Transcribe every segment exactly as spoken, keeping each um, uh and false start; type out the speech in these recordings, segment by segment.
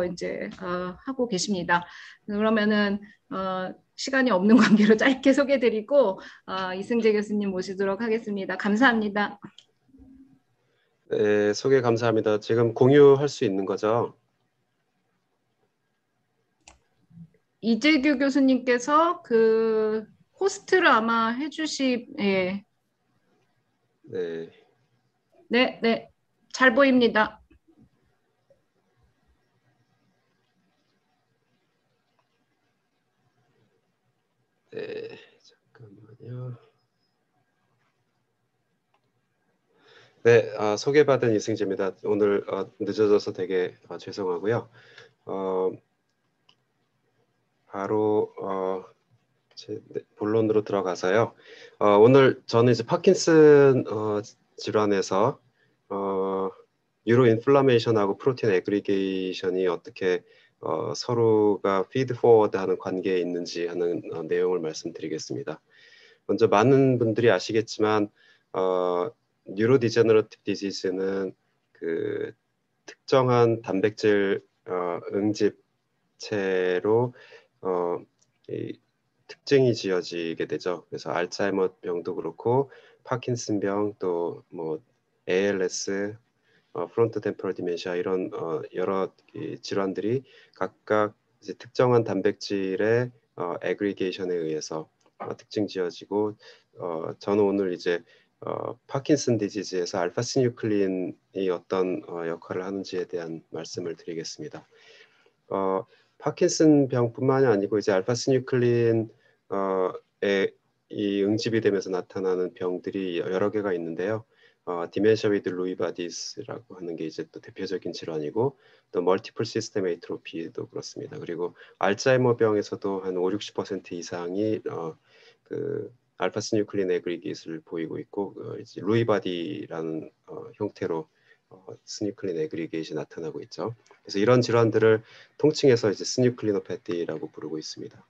이제 어, 하고 계십니다. 그러면은 어, 시간이 없는 관계로 짧게 소개드리고 어, 이승재 교수님 모시도록 하겠습니다. 감사합니다. 네, 소개 감사합니다. 지금 공유할 수 있는 거죠? 이재규 교수님께서 그 호스트를 아마 해주시, 예. 네. 네, 네. 잘 보입니다. 네, 잠깐만요. 네, 아, 소개받은 이승재입니다. 오늘 어, 늦어져서 되게 어, 죄송하고요. 어, 바로 어, 제 네, 본론으로 들어가서요. 어, 오늘 저는 이제 파킨슨 어, 질환에서 어, 뉴로 인플라메이션하고 프로틴 애그리게이션이 어떻게 어, 서로가 피드 포워드하는 관계에 있는지 하는 어, 내용을 말씀드리겠습니다. 먼저 많은 분들이 아시겠지만 어, 뉴로 디제너러티브 디지즈는 그 특정한 단백질 어, 응집체로 어, 이 특징이 지어지게 되죠. 그래서 알츠하이머병도 그렇고 파킨슨병 또 뭐 에이엘에스, 어, 프론트 템포럴 디멘시아 이런 어, 여러 이 질환들이 각각 이제 특정한 단백질의 어, 애그리게이션에 의해서 어, 특징 지어지고 어, 저는 오늘 이제 어, 파킨슨 디지즈에서 알파시뉴클린이 어떤 어, 역할을 하는지에 대한 말씀을 드리겠습니다. 어, 파킨슨 병뿐만이 아니고 이제 알파시뉴클린의 이 응집이 되면서 나타나는 병들이 여러 개가 있는데요. 어, 디멘셔 위드 루이 바디스라고 하는 게 이제 또 대표적인 질환이고 또 멀티플 시스템 에이트로피도 그렇습니다. 그리고 알츠하이머 병에서도 한 오, 육십 퍼센트 이상이 어, 그 알파시뉴클린 애그리게이트를 보이고 있고 어, 이제 루이 바디라는 어, 형태로 어, 스뉴클린 애그리게이트이 나타나고 있죠. 그래서 이런 질환들을 통칭해서 이제 스뉴클리노패티라고 부르고 있습니다.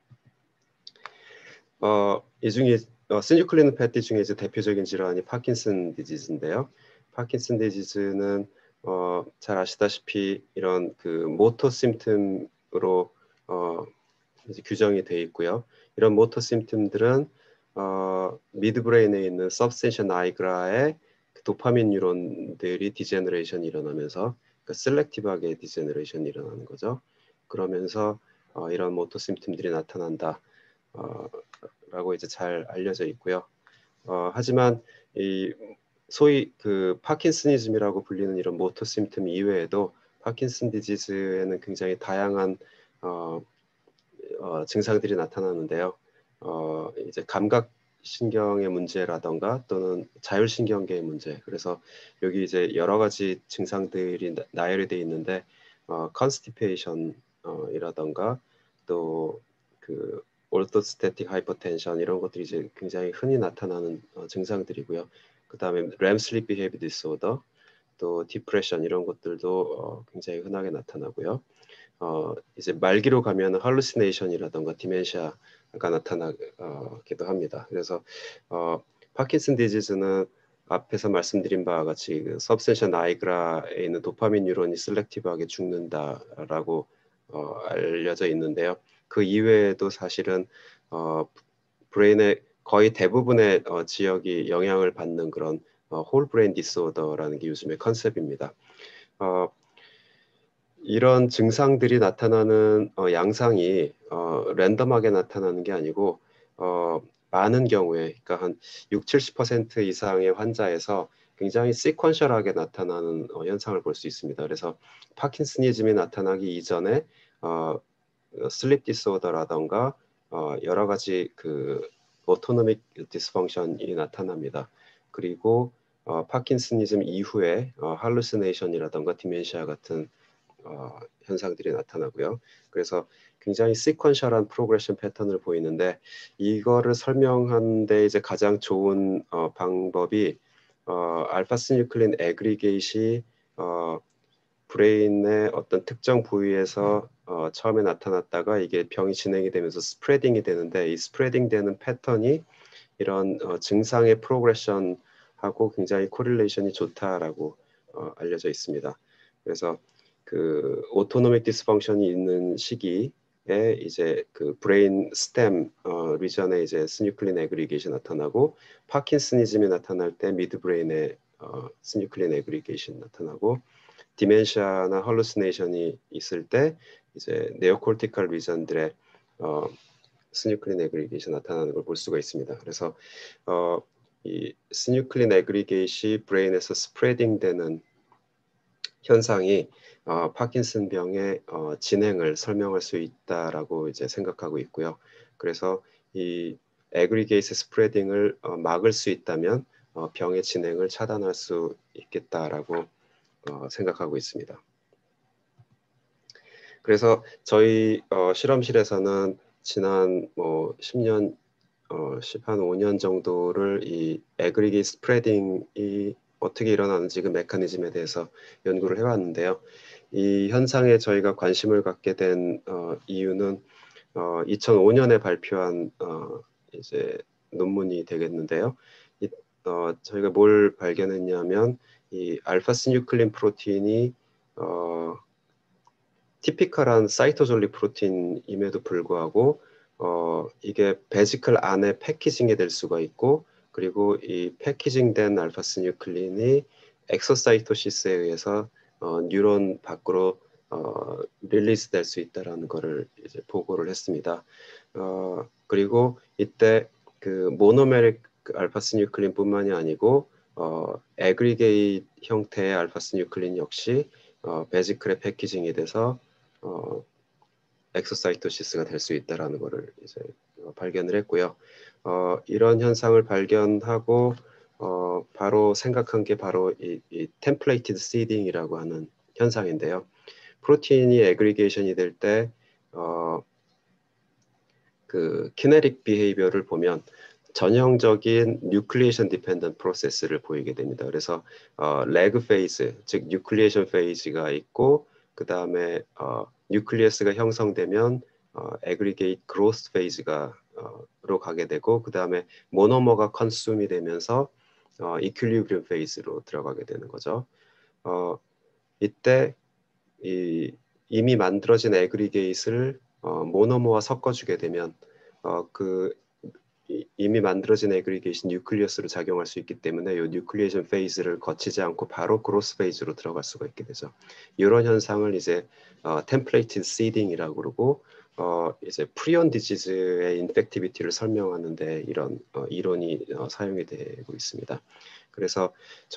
어, 이 중에 어, 스뉴클리노패티 중에 이제 대표적인 질환이 파킨슨 디지즈인데요. 파킨슨 디지즈는 어, 잘 아시다시피 이런 그 모터 심틈으로 어, 이제 규정이 되어 있고요. 이런 모터 심틈들은 어, 미드브레인에 있는 서브스텐션 나이그라의 그 도파민 뉴런들이 디제너레이션이 일어나면서 그 셀렉티브하게 디제너레이션이 일어나는 거죠. 그러면서 어, 이런 모터 심틈들이 나타난다. 어, 라고 이제 잘 알려져 있고요. 어, 하지만 이 소위 그 파킨스니즘이라고 불리는 이런 모터 심틈 이외에도 파킨슨 디지즈에는 굉장히 다양한 어, 어, 증상들이 나타나는데요. 어, 이제 감각 신경의 문제라던가 또는 자율신경계의 문제. 그래서 여기 이제 여러 가지 증상들이 나, 나열이 돼 있는데 어, 컨스티페이션이라던가 또 그 올토스태틱 하이퍼텐션 이런 것들이 이제 굉장히 흔히 나타나는 어, 증상들이고요. 그 다음에 렘 슬립 비헤이비 디스오더 또 디프레션 이런 것들도 어, 굉장히 흔하게 나타나고요. 어, 이제 말기로 가면 할루시네이션이라던가 디멘시아가 나타나기도 합니다. 그래서 어, 파킨슨 디지즈는 앞에서 말씀드린 바와 같이 그 서브센션 나이그라에 있는 도파민 뉴런이 셀렉티브하게 죽는다라고 어, 알려져 있는데요. 그 이외에도 사실은 어, 브레인의 거의 대부분의 어, 지역이 영향을 받는 그런 어, 홀 브레인 디스오더라는 게 요즘의 컨셉입니다. 어, 이런 증상들이 나타나는 어, 양상이 어, 랜덤하게 나타나는 게 아니고 어, 많은 경우에 그러니까 한 육, 칠십 퍼센트 이상의 환자에서 굉장히 시퀀셜하게 나타나는 어, 현상을 볼 수 있습니다. 그래서 파킨스니즘이 나타나기 이전에 어, 슬립 디스오더라던가 어, 여러 가지 그 오토노믹 디스펑션이 나타납니다. 그리고 어, 파킨스니즘 이후에 어, 할루시네이션이라던가 디멘시아 같은 어, 현상들이 나타나고요. 그래서 굉장히 시퀀셜한 프로그레션 패턴을 보이는데 이거를 설명하는 데 이제 가장 좋은 어, 방법이 어, 알파시뉴클린 애그리게이시 어, 브레인의 어떤 특정 부위에서 어, 처음에 나타났다가 이게 병이 진행이 되면서 스프레딩이 되는데 이 스프레딩 되는 패턴이 이런 어, 증상의 프로그레션하고 굉장히 코릴레이션이 좋다라고 어, 알려져 있습니다. 그래서 그 오토노믹 디스펑션이 있는 시기에 이제 그 브레인 스템 어, 리전에 이제 스뉴클린 애그리게이션이 나타나고 파킨스니즘이 나타날 때 미드브레인에 어, 스뉴클린 애그리게이션이 나타나고 디멘시아나 헐루시네이션이 있을 때 이제 네오콜티컬 리전들의 어, 스뉴클린 애그리게이션 나타나는 걸 볼 수가 있습니다. 그래서 어, 이 스뉴클린 애그리게이시 브레인에서 스프레딩 되는 현상이 어, 파킨슨병의 어, 진행을 설명할 수 있다라고 이제 생각하고 있고요. 그래서 이 애그리게이트 스프레딩을 어, 막을 수 있다면 어, 병의 진행을 차단할 수 있겠다라고 어, 생각하고 있습니다. 그래서 저희 어, 실험실에서는 지난 뭐 십 년, 어, 한 오 년 정도를 이 애그리게이트 스프레딩이 어떻게 일어나는지 그 메커니즘에 대해서 연구를 해왔는데요. 이 현상에 저희가 관심을 갖게 된 어, 이유는 어, 이천오 년에 발표한 어, 이제 논문이 되겠는데요. 이, 어, 저희가 뭘 발견했냐면 이 알파시뉴클린 프로틴이 어, 티피컬한 사이토졸리 프로틴임에도 불구하고 어, 이게 베지클 안에 패키징이 될 수가 있고 그리고 이 패키징된 알파시뉴클린이 엑소사이토시스에 의해서 어, 뉴런 밖으로 어, 릴리스 될 수 있다라는 것을 이제 보고를 했습니다. 어, 그리고 이때 그 모노메릭 알파시뉴클린뿐만이 아니고 어, 애그리게이트 형태의 알파시뉴클린 역시 어, 베지클의 패키징이 돼서 어, 엑소사이토시스가 될 수 있다라는 것을 이제 어, 발견을 했고요. 어, 이런 현상을 발견하고 어, 바로 생각한 게 바로 이, 이 템플레이티드 시딩이라고 하는 현상인데요. 프로틴이 애그리게이션이 될 때 어, 그 키네틱 비헤이비어를 보면 전형적인 뉴클리에이션 디펜던트 프로세스를 보이게 됩니다. 그래서 어, 레그 페이즈, 즉 뉴클리에이션 페이즈가 있고 그 다음에 어, 뉴클리어스가 형성되면 어, 애그리게이트 그로스 페이즈가 어, 로 가게 되고 그 다음에 모노머가 컨숨이 되면서 어, 이퀄리브리엄 페이즈로 들어가게 되는 거죠. 어, 이때 이, 이미 만들어진 애그리게이트를 어, 모노머와 섞어주게 되면 어, 그 이미 만들어진 애그리게이션 뉴클리어스로 작용할 수 있기 때문에 이 뉴클리에이션 페이즈를 거치지 않고 바로 그로스 페이즈로 들어갈 수가 있게 되죠. 이런 현상을 이제 어, 템플레이티드 시딩이라고 그러고 어, 이제 프리온 디지즈의 인펙티비티를 설명하는데 이런 어, 이론이 어, 사용이 되고 있습니다. 그래서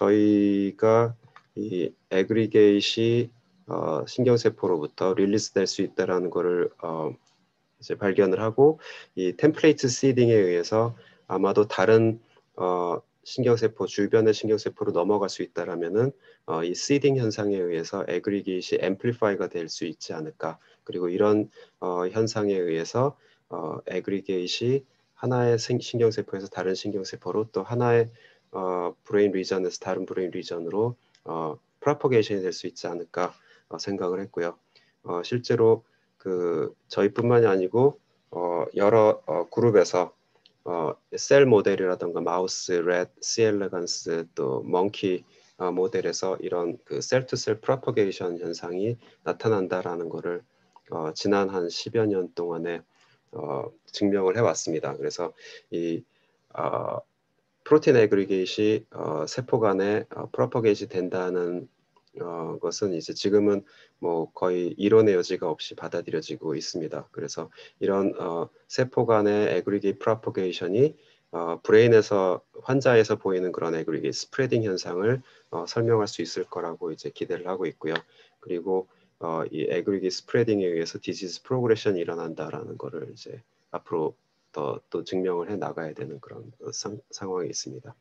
저희가 이 애그리게이시 어, 신경세포로부터 릴리스 될 수 있다라는 것을 어, 이제 발견을 하고 이 템플레이트 시딩에 의해서 아마도 다른 어, 신경세포 주변의 신경세포로 넘어갈 수 있다라면은 어, 이 시딩 현상에 의해서 애그리게이시 앰플리파이가 될 수 있지 않을까. 그리고 이런 어, 현상에 의해서 어, 애그리게이시 하나의 신경세포에서 다른 신경세포로 또 하나의 어, 브레인 리전에서 다른 브레인 리전으로 어, 프로퍼게이션이 될 수 있지 않을까 어, 생각을 했고요. 어, 실제로 그 저희뿐만이 아니고 어, 여러 어, 그룹에서 어, 셀 모델이라든가 마우스, 렛, C. 엘레간스 또 멍키 어, 모델에서 이런 그 셀투셀 프로퍼게이션 현상이 나타난다라는 것을 어, 지난 한 십여 년 동안에 어, 증명을 해왔습니다. 그래서 이 어, 프로틴 애그리게이시 어, 세포 간에 어, 프로퍼게이시 된다는 어, 것은 이제 지금은 뭐 거의 이론의 여지가 없이 받아들여지고 있습니다. 그래서 이런 어, 세포 간의 애그리게이트 프로퍼게이션이 어, 브레인에서 환자에서 보이는 그런 애그리게이트 스프레딩 현상을 어, 설명할 수 있을 거라고 이제 기대를 하고 있고요. 그리고 어, 이 애그리게이트 스프레딩에 의해서 디지즈 프로그레션이 일어난다라는 거를 이제 앞으로 더 또 증명을 해 나가야 되는 그런 상, 상황에 있습니다.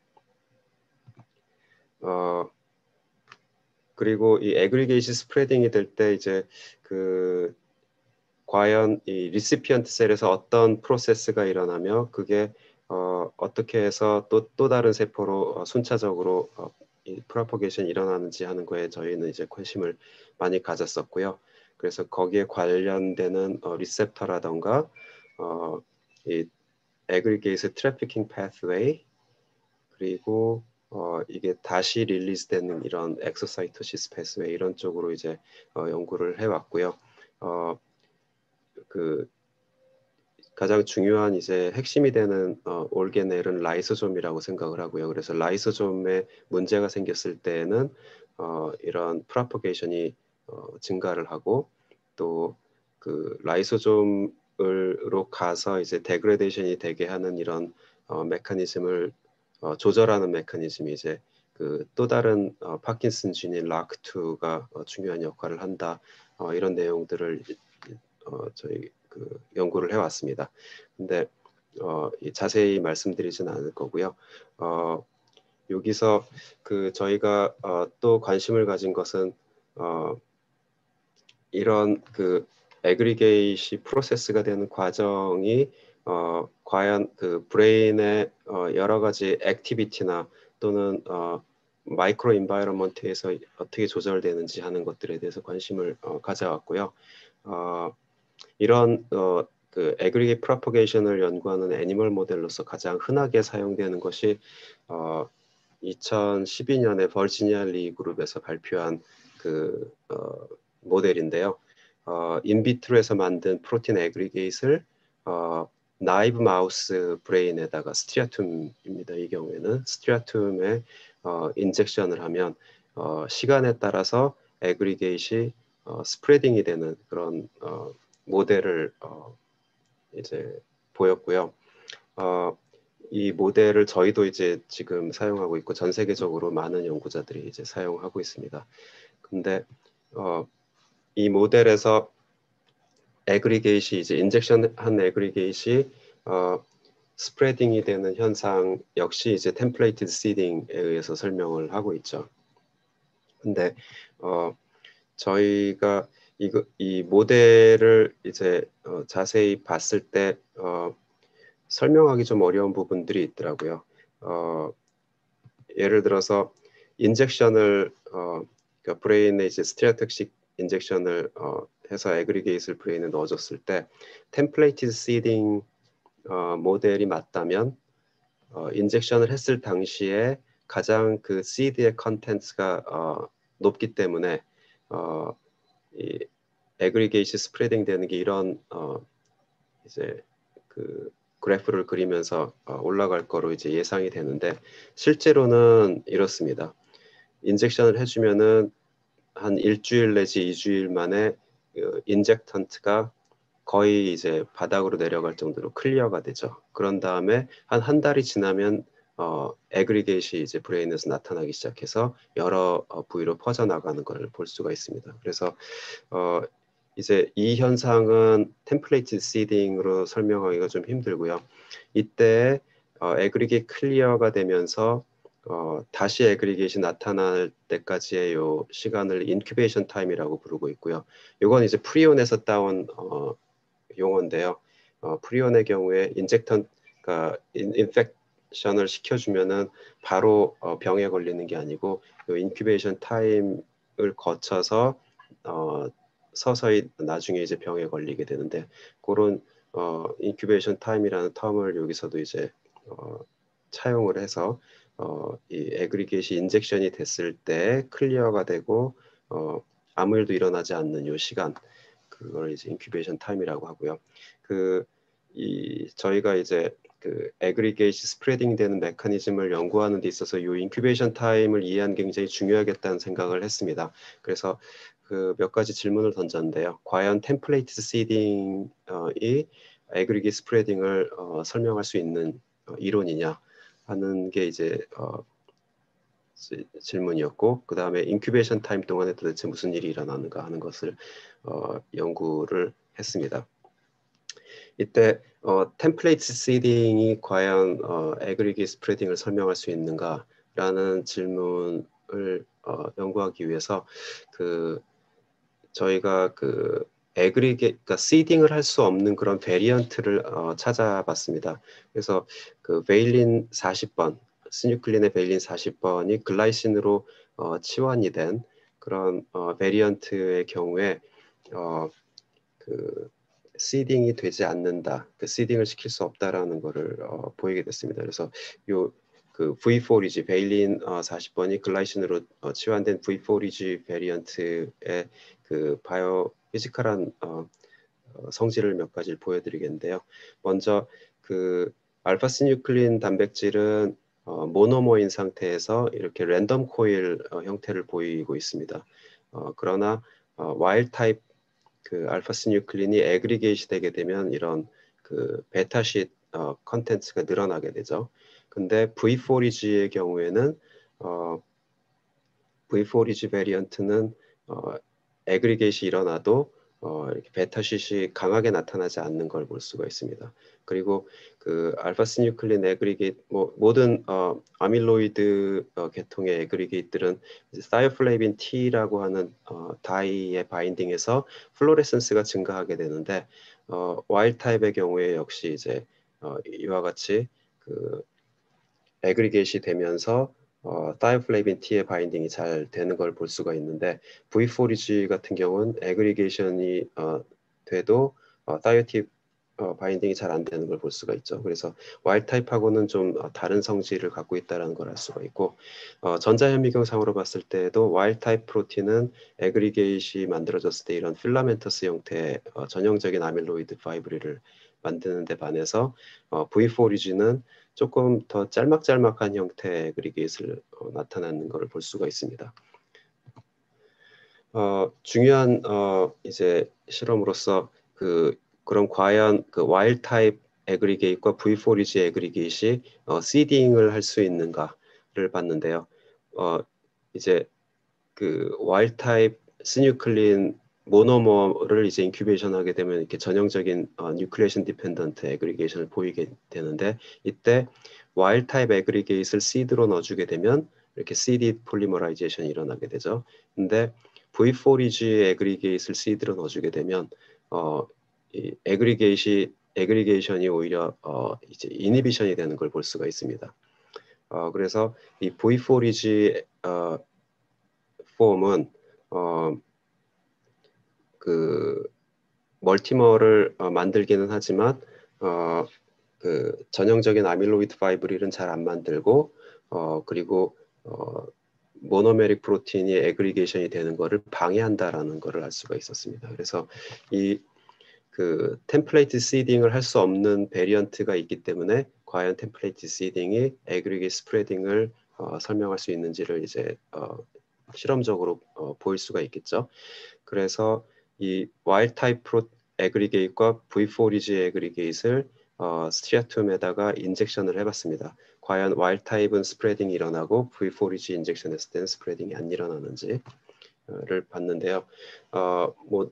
어, 그리고 이 애그리게이션 스프레딩이 될 때 이제 그 과연 이 리시피언트 셀에서 어떤 프로세스가 일어나며 그게 어, 어떻게 해서 또, 또 다른 세포로 어, 순차적으로 어, 이 프로퍼게이션이 일어나는지 하는 거에 저희는 이제 관심을 많이 가졌었고요. 그래서 거기에 관련되는 어, 리셉터라던가 어, 이 애그리게이트 트래피킹 패스웨이 그리고 어, 이게 다시 릴리즈되는 이런 엑소사이토시스 패스웨이 이런 쪽으로 이제 어, 연구를 해왔고요. 어, 그 가장 중요한 이제 핵심이 되는 어, 올게넬은 라이소솜이라고 생각을 하고요. 그래서 라이소솜에 문제가 생겼을 때에는 어, 이런 프로포게이션이 어, 증가를 하고 또 그 라이소솜으로 가서 이제 데그레데이션이 되게 하는 이런 어, 메커니즘을 어, 조절하는 메커니즘이 이제 그 또 다른 어, 파킨슨 진인 락투가 어, 중요한 역할을 한다. 어, 이런 내용들을 어, 저희 그 연구를 해왔습니다. 근데 어, 자세히 말씀드리지는 않을 거고요. 어, 여기서 그 저희가 어, 또 관심을 가진 것은 어, 이런 그 애그리게이시 프로세스가 되는 과정이 어, 과연 그 브레인의 어, 여러 가지 액티비티나 또는 어, 마이크로 인바이러먼트에서 어떻게 조절되는지 하는 것들에 대해서 관심을 어, 가져왔고요. 어, 이런 어, 그 애그리게이트 프로퍼게이션을 연구하는 애니멀 모델로서 가장 흔하게 사용되는 것이 어, 이천십이 년에 버지니아 리 그룹에서 발표한 그 어, 모델인데요. 어, 인비트로에서 만든 프로틴 애그리게이트를 어, 나이브 마우스 브레인에다가 스트리아툼입니다. 이 경우에는 스트리아툼에 어, 인젝션을 하면 어, 시간에 따라서 애그리게이트이 어, 스프레딩이 되는 그런 어, 모델을 어, 이제 보였고요. 어, 이 모델을 저희도 이제 지금 사용하고 있고 전 세계적으로 많은 연구자들이 이제 사용하고 있습니다. 근데 어, 이 모델에서 애그리게이시 이제 인젝션한 애그리게이시 어, 스프레딩이 되는 현상 역시 이제 템플레이티드 시딩에 의해서 설명을 하고 있죠. 근데 어, 저희가 이거 이 모델을 이제 어, 자세히 봤을 때 어, 설명하기 좀 어려운 부분들이 있더라고요. 어, 예를 들어서 인젝션을 어, 그러니까 브레인에 이제 스테레오택식 인젝션을 어, 해서 애그리게이트를 브레인에 넣어줬을 때 템플레이티드 시딩 어, 모델이 맞다면 어, 인젝션을 했을 당시에 가장 그 시드의 컨텐츠가 어, 높기 때문에 어, 이 애그리게이트 스프레딩 되는 게 이런 어, 이제 그 그래프를 그리면서 어, 올라갈 거로 이제 예상이 되는데 실제로는 이렇습니다. 인젝션을 해주면은 한 일주일 내지 이주일 만에 그 인젝턴트가 거의 이제 바닥으로 내려갈 정도로 클리어가 되죠. 그런 다음에 한 한 달이 지나면 어, 애그리게이시 이제 브레인에서 나타나기 시작해서 여러 어, 부위로 퍼져나가는 걸 볼 수가 있습니다. 그래서 어, 이제 이 현상은 템플레이트 시딩으로 설명하기가 좀 힘들고요. 이때 어, 애그리게이트 클리어가 되면서 어, 다시 애그리게이트이 나타날 때까지의 요 시간을 인큐베이션 타임이라고 부르고 있고요. 이건 이제 프리온에서 따온 어, 용어인데요. 어, 프리온의 경우에 인젝턴, 그러니까 인, 인펙션을 시켜주면은 바로 어, 병에 걸리는 게 아니고 요 인큐베이션 타임을 거쳐서 어, 서서히 나중에 이제 병에 걸리게 되는데 그런 어, 인큐베이션 타임이라는 텀을 여기서도 이제 어, 차용을 해서 어, 이 애그리게이시 인젝션이 됐을 때 클리어가 되고 어, 아무 일도 일어나지 않는 요 시간 그걸 이제 인큐베이션 타임이라고 하고요. 그 이 저희가 이제 그 애그리게이시 스프레딩 되는 메커니즘을 연구하는 데 있어서 이 인큐베이션 타임을 이해하는 게 굉장히 중요하겠다는 생각을 했습니다. 그래서 그 몇 가지 질문을 던졌는데요. 과연 템플레이트 시딩이 애그리게이트 스프레딩을 어, 설명할 수 있는 어, 이론이냐 하는 게 이제 어, 질문이었고 그 다음에 인큐베이션 타임 동안에 도대체 무슨 일이 일어나는가 하는 것을 어, 연구를 했습니다. 이때 어, 템플레이트 시딩이 과연 어, 애그리게이트 스프레딩을 설명할 수 있는가라는 질문을 어, 연구하기 위해서 그 저희가 그 애그리게 그러니까 시딩을 할 수 없는 그런 베리언트를 어, 찾아봤습니다. 그래서 그 베일린 사십 번, 스뉴클린의 베일린 사십 번이 글라이신으로 어, 치환이 된 그런 어, 베리언트의 경우에 어, 그 시딩이 되지 않는다, 그 시딩을 시킬 수 없다라는 것을 어, 보이게 됐습니다. 그래서 요 그 브이 포 리지 베일린 어, 사십 번이 글라이신으로 어, 치환된 브이 포 리지 베리언트의 그 바이오 피지컬한 어, 어, 성질을 몇 가지를 보여드리겠는데요. 먼저 그 알파시뉴클린 단백질은 어, 모노머인 상태에서 이렇게 랜덤 코일 어, 형태를 보이고 있습니다. 어, 그러나 어, 와일드 타입 그 알파시뉴클린이 애그리게이시 되게 되면 이런 그 베타쉿 어, 컨텐츠가 늘어나게 되죠. 근데 브이 포 리지의 경우에는 어, 브이 포 리지 베리언트는 어, 애그리게이시 일어나도 어, 이렇게 베타쉿이 강하게 나타나지 않는 걸 볼 수가 있습니다. 그리고 그 알파시뉴클린 애그리게이트 뭐, 모든 어, 아밀로이드 어, 계통의 애그리게이트들은 사이오플레빈 T라고 하는 어, 다이의 바인딩에서 플로레센스가 증가하게 되는데 어, 와일드 타입의 경우에 역시 이제 어, 이와 같이 그 애그리게이시 되면서 어, 다이오플레빈 T의 바인딩이 잘 되는 걸 볼 수가 있는데 브이 포 리지 같은 경우는 애그리게이션이 어, 돼도 어, 다이오티 어, 바인딩이 잘 안 되는 걸 볼 수가 있죠. 그래서 와일드 타입하고는 좀 어, 다른 성질을 갖고 있다는 걸 알 수가 있고 어, 전자현미경상으로 봤을 때도 와일드 타입 프로틴은 애그리게이시 만들어졌을 때 이런 필라멘터스 형태의 어, 전형적인 아밀로이드 파이브리를 만드는 데 반해서 어, 브이 포 리지는 조금 더 짤막짤막한 형태의 애그리게이트를 어, 나타나는 것을 볼 수가 있습니다. 어, 중요한 어, 이제 실험으로서 그 그럼 과연 그 와일드 타입 애그리게이트과 브이 포 리지 애그리게이트이 어, 시딩을 할 수 있는가를 봤는데요. 어, 이제 그 와일드 타입 스뉴클린 모노머를 이제 인큐베이션 하게 되면 이렇게 전형적인 어, 뉴클레이션 디펜던트 애그리게이션을 보이게 되는데 이때 와일드 타입 애그리게이트를 시드로 넣어주게 되면 이렇게 씨디 폴리머라이제이션이 일어나게 되죠. 근데 브이 포 리지 애그리게이트를 시드로 넣어주게 되면 어, 이 애그리게이시 애그리게이션이 오히려 어, 이제 이니비션이 되는 걸 볼 수가 있습니다. 어, 그래서 이 브이 포 리지 어, 폼은 어, 그 멀티머를 어, 만들기는 하지만 어, 그 전형적인 아밀로이드 파이브릴은 잘 안 만들고 어, 그리고 어, 모노메릭 프로틴이 애그리게이션이 되는 것을 방해한다라는 것을 알 수가 있었습니다. 그래서 이 그 템플레이트 시딩을 할 수 없는 베리언트가 있기 때문에 과연 템플레이트 시딩이 애그리게이트 스프레딩을 어, 설명할 수 있는지를 이제 어, 실험적으로 어, 보일 수가 있겠죠. 그래서 이 와일드 타입 프로 애그리게이트과 브이 포 리지 애그리게이트를 어, 스트리아툼에다가 인젝션을 해봤습니다. 과연 와일드 타입은 스프레딩이 일어나고 브이 포 리지 인젝션 했을 때는 스프레딩이 안 일어나는지를 봤는데요. 어, 뭐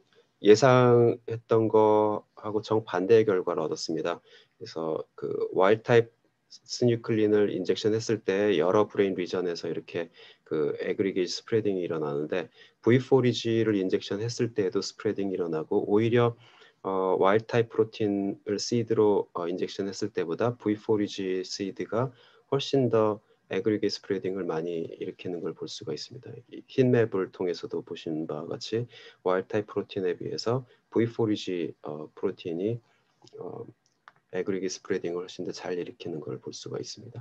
예상했던 거하고 정반대의 결과를 얻었습니다. 그래서 그 와일드 타입 스뉴클린을 인젝션 했을 때 여러 브레인 리전에서 이렇게 그 애그리게이트 스프레딩이 일어나는데 브이 포 리지를 인젝션 했을 때에도 스프레딩이 일어나고 오히려 어, 와일드 타입 프로틴을 시드로 어, 인젝션 했을 때보다 브이 포 리지 시드가 훨씬 더 애그리게이트 스프레딩을 많이 일으키는 걸 볼 수가 있습니다. 이 흰맵을 통해서도 보신 바와 같이 와일드 타입 프로틴에 비해서 브이 포 리지 어, 프로틴이 어, 애그리게이트 스프레딩을 훨씬 더 잘 일으키는 걸 볼 수가 있습니다.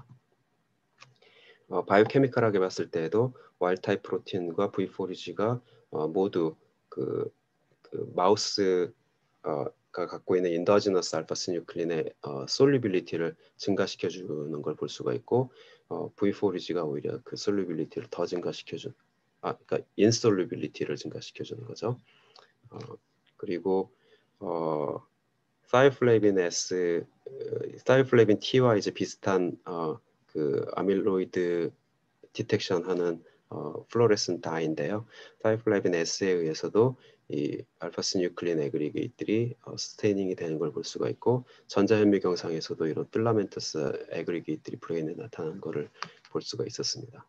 어, 바이오케미컬하게 봤을 때에도 와일드 타입 프로틴과 브이 포 리지가 어, 모두 그, 그 마우스 어, 가 갖고 있는 인더지너스 알파시뉴클린의 어, 솔루빌리티를 증가시켜 주는 걸 볼 수가 있고 어, 브이 포 리지가 오히려 그 솔루빌리티를 더 증가시켜 준 아, 그러니까 인솔루빌리티를 증가시켜 주는 거죠. 어, 그리고 어, 사이오플레빈 S, 사이오플레빈 T와 이제 비슷한 어, 그 아밀로이드 디텍션하는 어, 플로레슨 다인데요. 사이오플레빈 S에 의해서도 이 알파시뉴클린 애그리게이트들이 어, 스테이닝이 되는 걸 볼 수가 있고 전자현미경상에서도 이런 필라멘터스 애그리게이트들이 브레인에 나타나는 것을 볼 수가 있었습니다.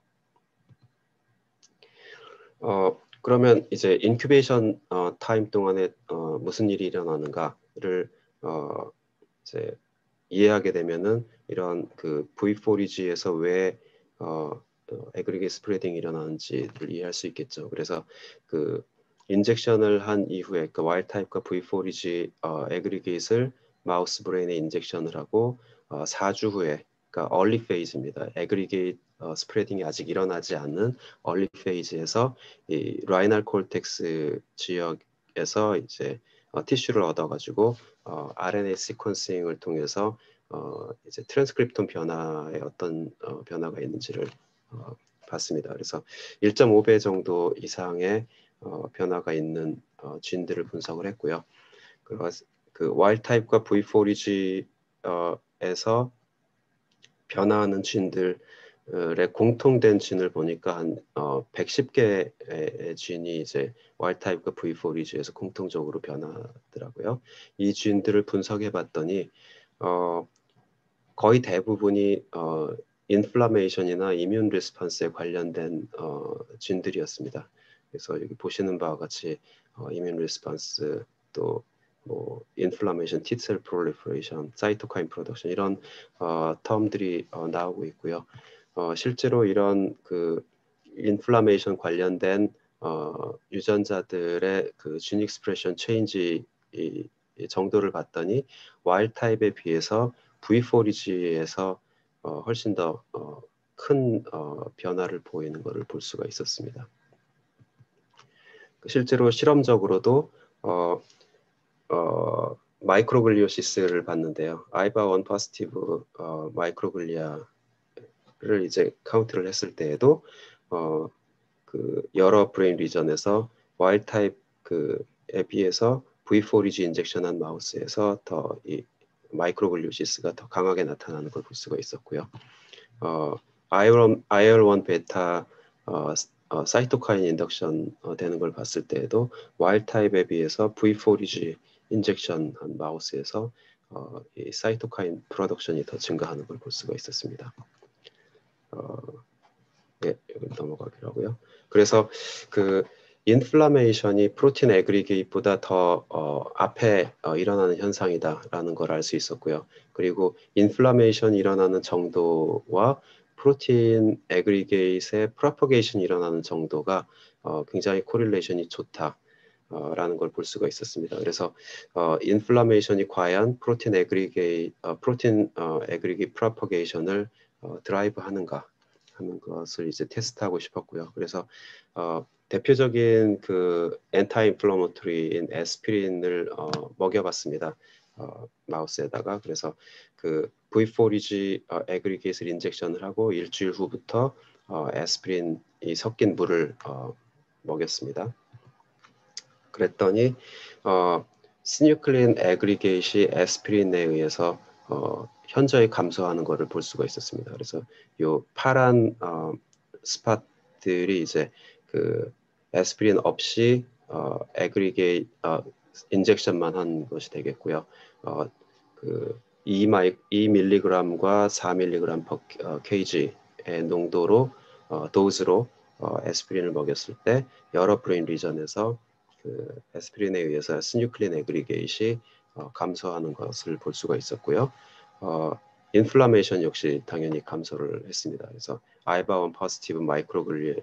어, 그러면 이제 인큐베이션 어, 타임 동안에 어, 무슨 일이 일어나는가를 어, 이제 이해하게 되면은 이런 그 브이 포 리지에서 왜 어, 애그리게이트 스프레딩이 일어나는지를 이해할 수 있겠죠. 그래서 그 인젝션을 한 이후에 그 와일드 타입과 브이 포 리지 어, 애그리게이트를 마우스 브레인에 인젝션을 하고 어, 사 주 후에 early phase입니다. aggregate 어, 스프레딩이 아직 일어나지 않는 early phase에서 이 라이널 콜텍스 지역에서 이제 어, 티슈를 얻어가지고 어, 알엔에이 시퀀싱을 통해서 어, 이제 트랜스크립톤 변화에 어떤 어, 변화가 있는지를 어, 봤습니다. 그래서 일 점 오 배 정도 이상의 어, 변화가 있는 어, 진들을 분석을 했고요. 그, 그 와일드 타입과 브이 포리지에서 변화하는 진들의 공통된 진을 보니까 한 어, 백십 개의 진이 이제 와일드 타입과 브이 포리지에서 공통적으로 변하더라고요. 이 진들을 분석해 봤더니 어, 거의 대부분이 어, 인플라메이션이나 이뮨 리스폰스에 관련된 어, 진들이었습니다. 그래서 여기 보시는 바와 같이 어, 이뮨 리스폰스 또 뭐 인플라메이션, T셀 프롤리퍼레이션, 사이토카인 프로덕션 이런 어, 텀들이 어, 나오고 있고요. 어, 실제로 이런 그 인플라메이션 관련된 어, 유전자들의 그 진 익스프레션 체인지 이, 이 정도를 봤더니 와일드 타입에 비해서 브이 포리지에서 어, 훨씬 더 큰 어, 어, 변화를 보이는 것을 볼 수가 있었습니다. 실제로 실험적으로도 어, 어, 마이크로글리오시스를 봤는데요. 아이바 원 포지티브 어, 마이크로글리아를 이제 카운트를 했을 때에도 어, 그 여러 브레인 리전에서 와일드 타입 그에 비해서 브이 포리지 인젝션한 마우스에서 더 이 마이크로글리오시스가 더 강하게 나타나는 걸 볼 수가 있었고요. 어, 아이엘 원 베타 어, 어, 사이토카인 인덕션 어, 되는 걸 봤을 때에도 와일드 타입에 비해서 브이 포리지 인젝션한 마우스에서 어, 이 사이토카인 프로덕션이 더 증가하는 걸 볼 수가 있었습니다. 어, 네, 여기 넘어가기로 하고요. 그래서 그 인플라메이션이 프로틴 애그리게이트보다 더 어, 앞에 어, 일어나는 현상이다라는 걸 알 수 있었고요. 그리고 인플라메이션이 일어나는 정도와 프로틴 애그리게이트의 프로퍼게이션이 일어나는 정도가 어, 굉장히 코릴레이션이 좋다. 어, 라는 걸 볼 수가 있었습니다. 그래서 어, 인플라메이션이 과연 프로틴 애그리게이트, 어, 프로틴 어, 애그리게이트 프로퍼게이션을 어, 드라이브 하는가 하는 것을 이제 테스트하고 싶었고요. 그래서 어, 대표적인 그 엔타이 인플라모토리인 에스피린을 어, 먹여봤습니다. 어, 마우스에다가 그래서 그 브이 포리지 어, 애그리게이트를 인젝션을 하고 일주일 후부터 어, 에스피린이 섞인 물을 어, 먹였습니다. 그랬더니 어, 시뉴클린 애그리게이시 에스피린에 의해서 어, 현저히 감소하는 것을 볼 수가 있었습니다. 그래서 요 파란 어, 스팟들이 이제 그 에스피린 없이 어, 애그리게이 어, 인젝션만 한 것이 되겠고요. 어, 그 이 밀리그램과 사 밀리그램 per kg의 농도로 어, 도즈로 어, 에스피린을 먹였을 때 여러 브레인 리전에서 그 에스피린에 의해서 시뉴클린 애그리게이시 어, 감소하는 것을 볼 수가 있었고요. 어, 인플라메이션 역시 당연히 감소를 했습니다. 그래서 아이바 원 포지티브 마이크로글리아의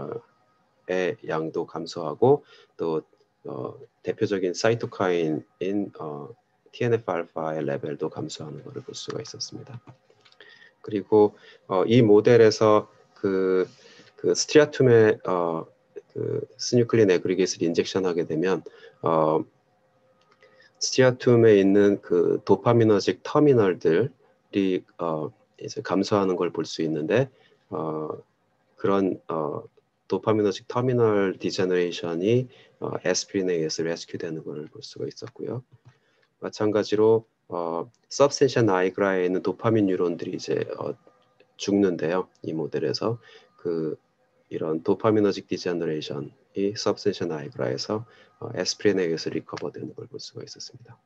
양도 감소하고 또 어, 대표적인 사이토카인인 어, 티엔에프 알파의 레벨도 감소하는 것을 볼 수가 있었습니다. 그리고 어, 이 모델에서 그, 그 스트리아툼의 어, 그 스뉴클린 애그리게이트를 인젝션하게 되면 어, 스트리아툼에 있는 그 도파미너직 터미널들이 어, 이제 감소하는 걸 볼 수 있는데 어, 그런 어, 도파미너직 터미널 디제너레이션이 어, 에스피린에 의해서 레스큐되는 걸 볼 수가 있었고요. 마찬가지로 어, 서브센션 나이그라에 있는 도파민 뉴런들이 이제 어, 죽는데요. 이 모델에서 그 이런 도파미너직 디제너레이션이 서브센션 나이그라에서 어, 에스피린에 의해서 리커버되는 걸 볼 수가 있었습니다.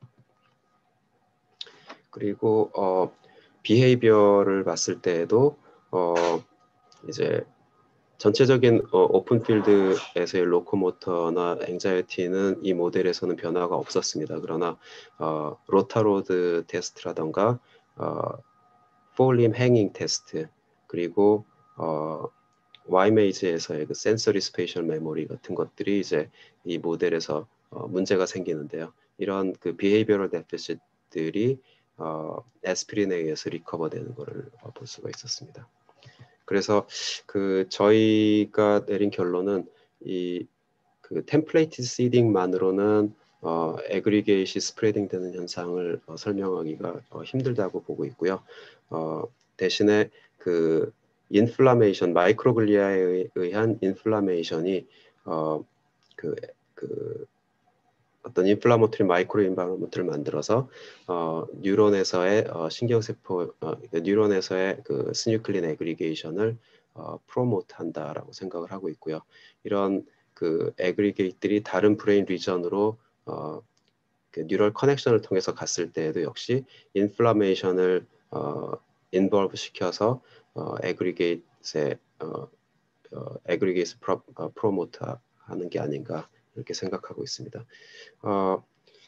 그리고 어, 비헤이비어를 봤을 때에도 어, 이제 전체적인 어, 오픈필드에서의 로코모터나 앵자이티는 이 모델에서는 변화가 없었습니다. 그러나 어, 로타로드 테스트라던가 어, 폴림 행잉 테스트 그리고 어, 와이메이즈에서의 그 센서리 스페이셜 메모리 같은 것들이 이제 이 모델에서 어, 문제가 생기는데요. 이런 그 비헤이비어럴 데피시트들이 어, 에스피린에 의해서 리커버되는 것을 어, 볼 수가 있었습니다. 그래서 그 저희가 내린 결론은 이 그 템플레이트 시딩만으로는 어, 애그리게이시 스프레딩 되는 현상을 어, 설명하기가 어, 힘들다고 보고 있고요. 어, 대신에 그 인플라메이션, 마이크로글리아에 의한 인플라메이션이 어, 그, 그 어떤 인플라모토리 마이크로 인바이러먼트를 만들어서 어, 뉴런에서의 어, 신경세포, 어, 뉴런에서의 그 스뉴클린 애그리게이션을 어, 프로모트 한다라고 생각을 하고 있고요. 이런 그 애그리게이트들이 다른 브레인 리전으로 어, 그 뉴럴 커넥션을 통해서 갔을 때에도 역시 인플라메이션을 어, 인볼브 시켜서 어, 애그리게이트의 어, 어, 애그리게이트 프로, 어, 프로모트 하는 게 아닌가 이렇게 생각하고 있습니다. 어,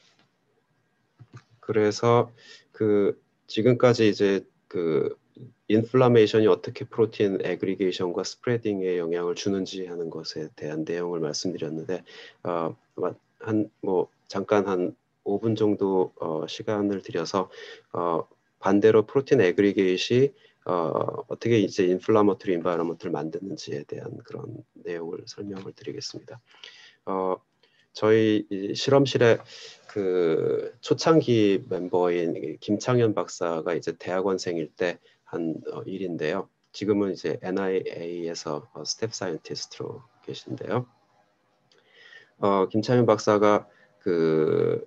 그래서 그 지금까지 이제 그 인플라메이션이 어떻게 프로틴 애그리게이션과 스프레딩에 영향을 주는지 하는 것에 대한 내용을 말씀드렸는데 어, 한 뭐 잠깐 한 오 분 정도 어, 시간을 들여서 어, 반대로 프로틴 애그리게이션이 어, 어떻게 이제 인플라머토리 인바이러먼트를 만드는지에 대한 그런 내용을 설명을 드리겠습니다. 어, 저희 이 실험실에 그 초창기 멤버인 김창현 박사가 이제 대학원생일 때 한 어, 일인데요. 지금은 이제 엔아이에이에서 어, 스텝 사이언티스트로 계신데요. 어, 김창현 박사가 그,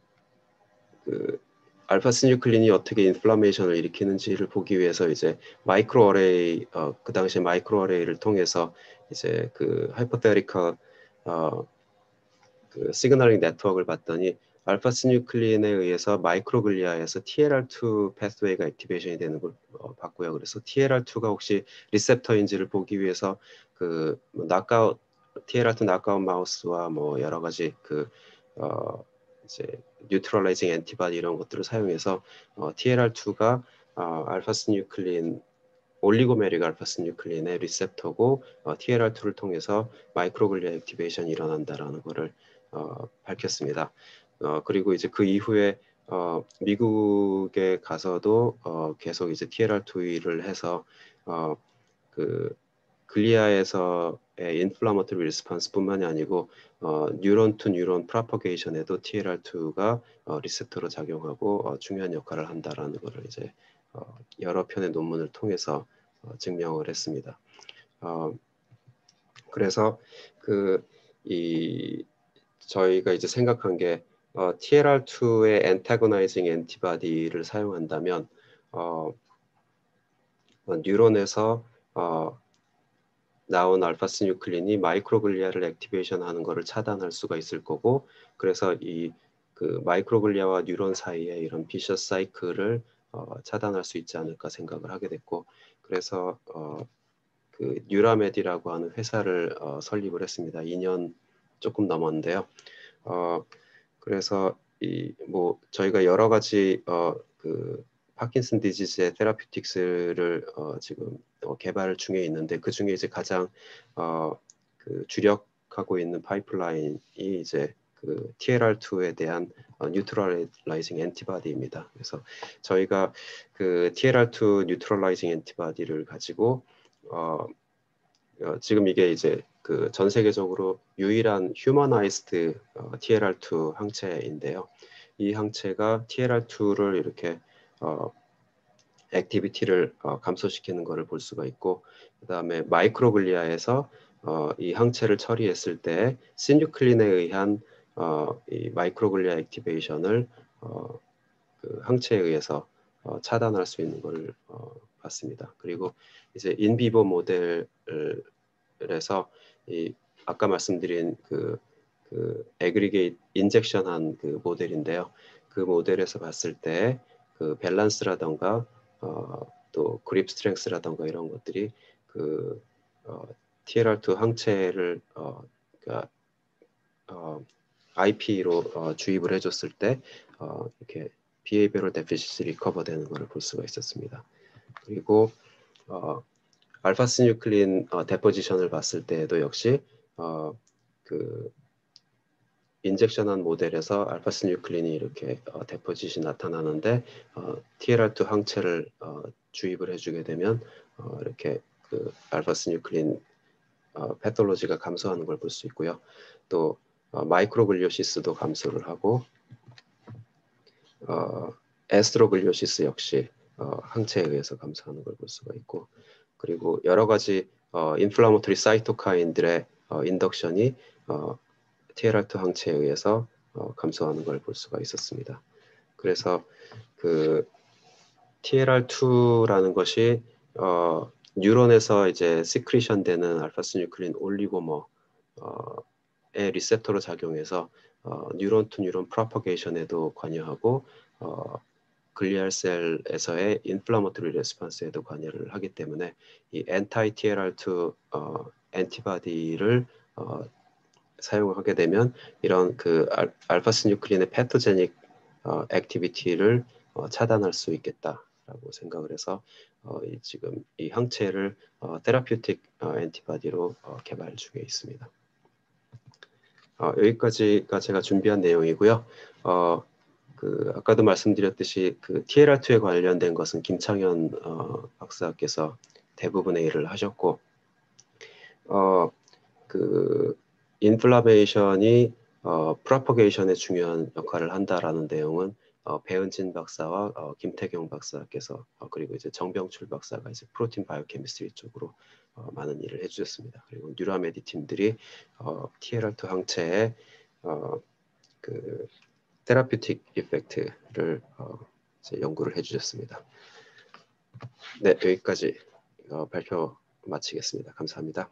그 알파 시뉴클린이 어떻게 인플라메이션을 일으키는지를 보기 위해서 이제 마이크로 어레이 어, 그 당시에 마이크로 어레이를 통해서 이제 그 하이포테리컬 어, 그 시그널링 네트워크를 봤더니 알파 시뉴클린에 의해서 마이크로글리아에서 티엘알2 패스웨이가 액티베이션이 되는 걸 어, 봤고요. 그래서 티엘알2가 혹시 리셉터인지를 보기 위해서 그 뭐 낙아웃 티엘알2 낙아웃 마우스와 뭐 여러 가지 그 어, 이제 뉴트럴라이징 엔티바디 이런 것들을 사용해서 어, 티엘알2가 어, 알파 시뉴클린 올리고메릭 알파 시뉴클린의 리셉터고 어, 티엘알2를 통해서 마이크로글리아 액티베이션이 일어난다라는 것을 어, 밝혔습니다. 어, 그리고 이제 그 이후에 어, 미국에 가서도 어, 계속 이제 티엘알2를 해서 어, 그 글리아에서의 인플라머토리 리스폰스뿐만이 아니고 어, 뉴런 투 뉴런 프로퍼게이션에도 티엘알2가 어, 리셉터로 작용하고 어, 중요한 역할을 한다라는 것을 이제 어, 여러 편의 논문을 통해서 어, 증명을 했습니다. 어, 그래서 그 이 저희가 이제 생각한 게 어, 티엘알2의 엔타고나이징 엔티바디를 사용한다면 어, 어, 뉴런에서 어, 나온 알파시뉴클린이 마이크로글리아를 액티베이션 하는 것을 차단할 수가 있을 거고 그래서 이 그 마이크로글리아와 뉴런 사이에 이런 비셔스 사이클을 어, 차단할 수 있지 않을까 생각을 하게 됐고 그래서 어, 그 뉴라메디라고 하는 회사를 어, 설립을 했습니다. 이 년 조금 넘었는데요. 어, 그래서 이 뭐 저희가 여러 가지 어, 그 파킨슨 디지즈의 테라퓨틱스를 어, 지금 어, 개발 중에 있는데 그 중에 이제 가장 어, 그 주력하고 있는 파이프라인이 이제 그 티엘알2에 대한 어, 뉴트럴라이징 엔티바디입니다. 그래서 저희가 그 티엘알2 뉴트럴라이징 엔티바디를 가지고 어, 어, 지금 이게 이제 그 전 세계적으로 유일한 휴머나이즈드 어, 티엘알2 항체인데요. 이 항체가 티엘알2를 이렇게 어, 액티비티를 어, 감소시키는 것을 볼 수가 있고 그 다음에 마이크로글리아에서 어, 이 항체를 처리했을 때 시뉴클린에 의한 어, 이 마이크로글리아 액티베이션을 어, 그 항체에 의해서 어, 차단할 수 있는 것을 어, 봤습니다. 그리고 이제 인비보 모델에서 이 아까 말씀드린 그, 그 애그리게이트 인젝션한 그 모델인데요. 그 모델에서 봤을 때 그 밸런스라던가 어, 또 그립 스트렝스라던가 이런 것들이 그 어, 티엘알2 항체를 어, 그러니까 어, 아이피로 어, 주입을 해줬을 때 어, 이렇게 behavioral deficit이 리커버되는 것을 볼 수가 있었습니다. 그리고 어, 알파시뉴클린 어, 데포지션을 봤을 때에도 역시 어, 그 인젝션한 모델에서 알파시뉴클린이 이렇게 어, 데포짓이 나타나는데 어, 티엘알 투 항체를 어, 주입을 해주게 되면 어, 이렇게 그 알파시뉴클린 어, 패톨로지가 감소하는 걸 볼 수 있고요. 또 어, 마이크로글리오시스도 감소를 하고 어, 에스트로글리오시스 역시 어, 항체에 의해서 감소하는 걸 볼 수가 있고 그리고 여러 가지 어, 인플라모토리 사이토카인들의 어, 인덕션이 어, 티엘알 투 항체에 의해서 어, 감소하는 걸 볼 수가 있었습니다. 그래서 그 티엘알 투라는 것이 어, 뉴런에서 이제 시크리션 되는 알파시뉴클린 올리고머의 리셉터로 작용해서 어, 뉴런 투 뉴런 프로퍼게이션에도 관여하고 어, 글리알 셀에서의 인플라모토리 레스폰스에도 관여를 하기 때문에 이 엔타이 티엘알 투 어, 엔티바디를 어, 사용하게 되면 이런 그 알, 알파시뉴클린의 패토제닉 어, 액티비티를 어, 차단할 수 있겠다라고 생각을 해서 어, 이, 지금 이 항체를 어, 테라퓨틱 어, 엔티바디로 어, 개발 중에 있습니다. 어, 여기까지가 제가 준비한 내용이고요. 어, 그 아까도 말씀드렸듯이 그 티엘알 투에 관련된 것은 김창현 어, 박사께서 대부분의 일을 하셨고, 어, 그 인플라메이션이 어, 프로퍼게이션에 중요한 역할을 한다라는 내용은 어, 배은진 박사와 어, 김태경 박사께서 어, 그리고 이제 정병출 박사가 이제 프로틴 바이오케미스트리 쪽으로 어, 많은 일을 해주셨습니다. 그리고 뉴라메디 팀들이 어, 티엘알 투 항체의 어, 그 테라퓨틱 이펙트를 어, 이제 연구를 해주셨습니다. 네, 여기까지 어, 발표 마치겠습니다. 감사합니다.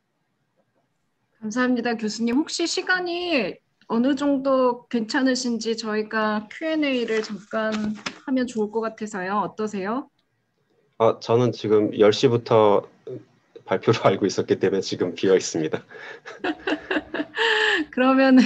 감사합니다, 교수님. 혹시 시간이 어느 정도 괜찮으신지 저희가 큐 앤 에이를 잠깐 하면 좋을 것 같아서요. 어떠세요? 어, 저는 지금 열 시부터 발표로 알고 있었기 때문에 지금 비어 있습니다. 그러면은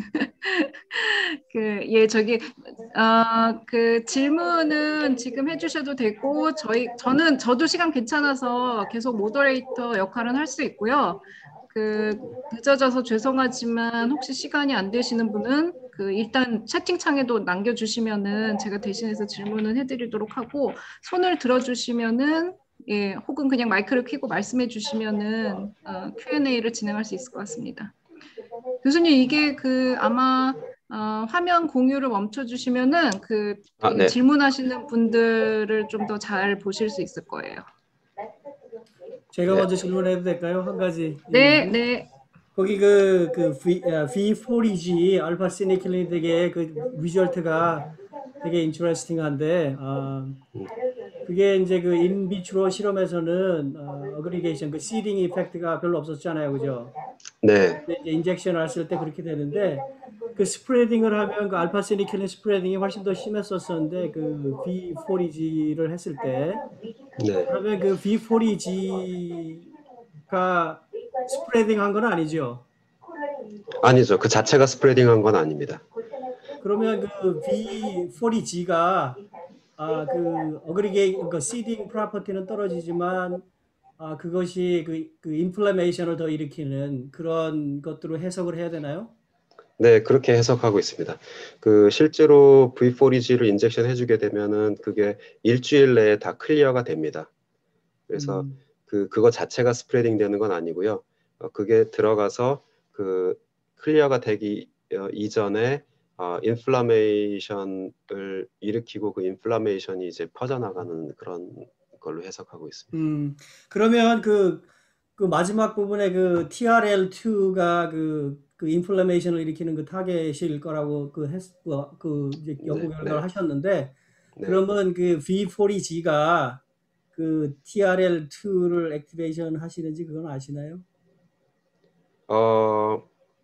그, 예, 저기, 어, 그 질문은 지금 해주셔도 되고, 저희, 저는, 저도 시간 괜찮아서 계속 모더레이터 역할은 할 수 있고요. 그, 늦어져서 죄송하지만 혹시 시간이 안 되시는 분은 그 일단 채팅창에도 남겨주시면은 제가 대신해서 질문을 해드리도록 하고, 손을 들어주시면은 예, 혹은 그냥 마이크를 켜고 말씀해 주시면은 어, 큐 앤 에이를 진행할 수 있을 것 같습니다. 교수님, 이게 그 아마 어, 화면 공유를 멈춰주시면은 그, 아, 그 네. 질문하시는 분들을 좀 더 잘 보실 수 있을 거예요. 제가 네. 먼저 질문해도 될까요? 한 가지 네, 있는데 네. 거기 그, 그 V, 브이 포리 지 알파 시니클린 되게 그 리절트가 되게 인트레스팅한데 아, 그게 이제 그 인비트로 실험에서는 어, 어그리게이션 그 시딩 이펙트가 별로 없었잖아요, 그죠? 네. 근데 이제 인젝션을 했을 때 그렇게 되는데 그 스프레딩을 하면 그 알파 시니클린 스프레딩이 훨씬 더 심했었었는데 그 브이 포리 지를 했을 때 네. 그러면 그 브이 포리 지가 스프레딩 한 건 아니죠. 아니죠. 그 자체가 스프레딩한 건 아닙니다. 그러면 그 브이 포리 지가 아, 그 어그리게이 그 시딩 프로퍼티는 떨어지지만 아, 그것이 그, 그 인플레메이션을 더 일으키는 그런 것들로 해석을 해야 되나요? 네, 그렇게 해석하고 있습니다. 그 실제로 브이 포리 지를 인젝션 해주게 되면은 그게 일주일 내에 다 클리어가 됩니다. 그래서 음, 그 그거 자체가 스프레딩 되는 건 아니고요. 어, 그게 들어가서 그 클리어가 되기 어, 이전에 어, 인플라메이션을 일으키고 그 인플라메이션이 이제 퍼져나가는 그런 걸로 해석하고 있습니다. 음, 그러면 그, 그 마지막 부분에 그 티알엘 투가 그, 그 인플레메이션을 일으키는 그 타겟일 거라고 그, 했, 그, 그 이제 연구 네, 결과를 네, 하셨는데 네. 그러면 그 브이 포리 지가 그 티알엘 투를 액티베이션 하시는지 그건 아시나요? 어,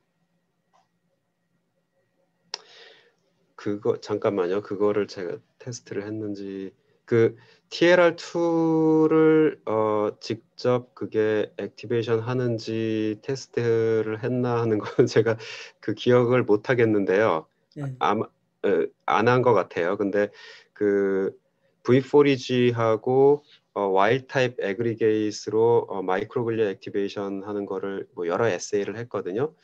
그거 잠깐만요. 그거를 제가 테스트를 했는지 그 티엘알 투를 어, 직접 그게 액티베이션 하는지 테스트를 했나 하는 건 제가 그 기억을 못 하겠는데요. 네. 아마 안 한 것 같아요. 근데 그 브이 포리 지하고 어, 와일드 타입 애그리게이트로 어, 마이크로글리아 액티베이션 하는 거를 뭐 여러 에세이를 했거든요.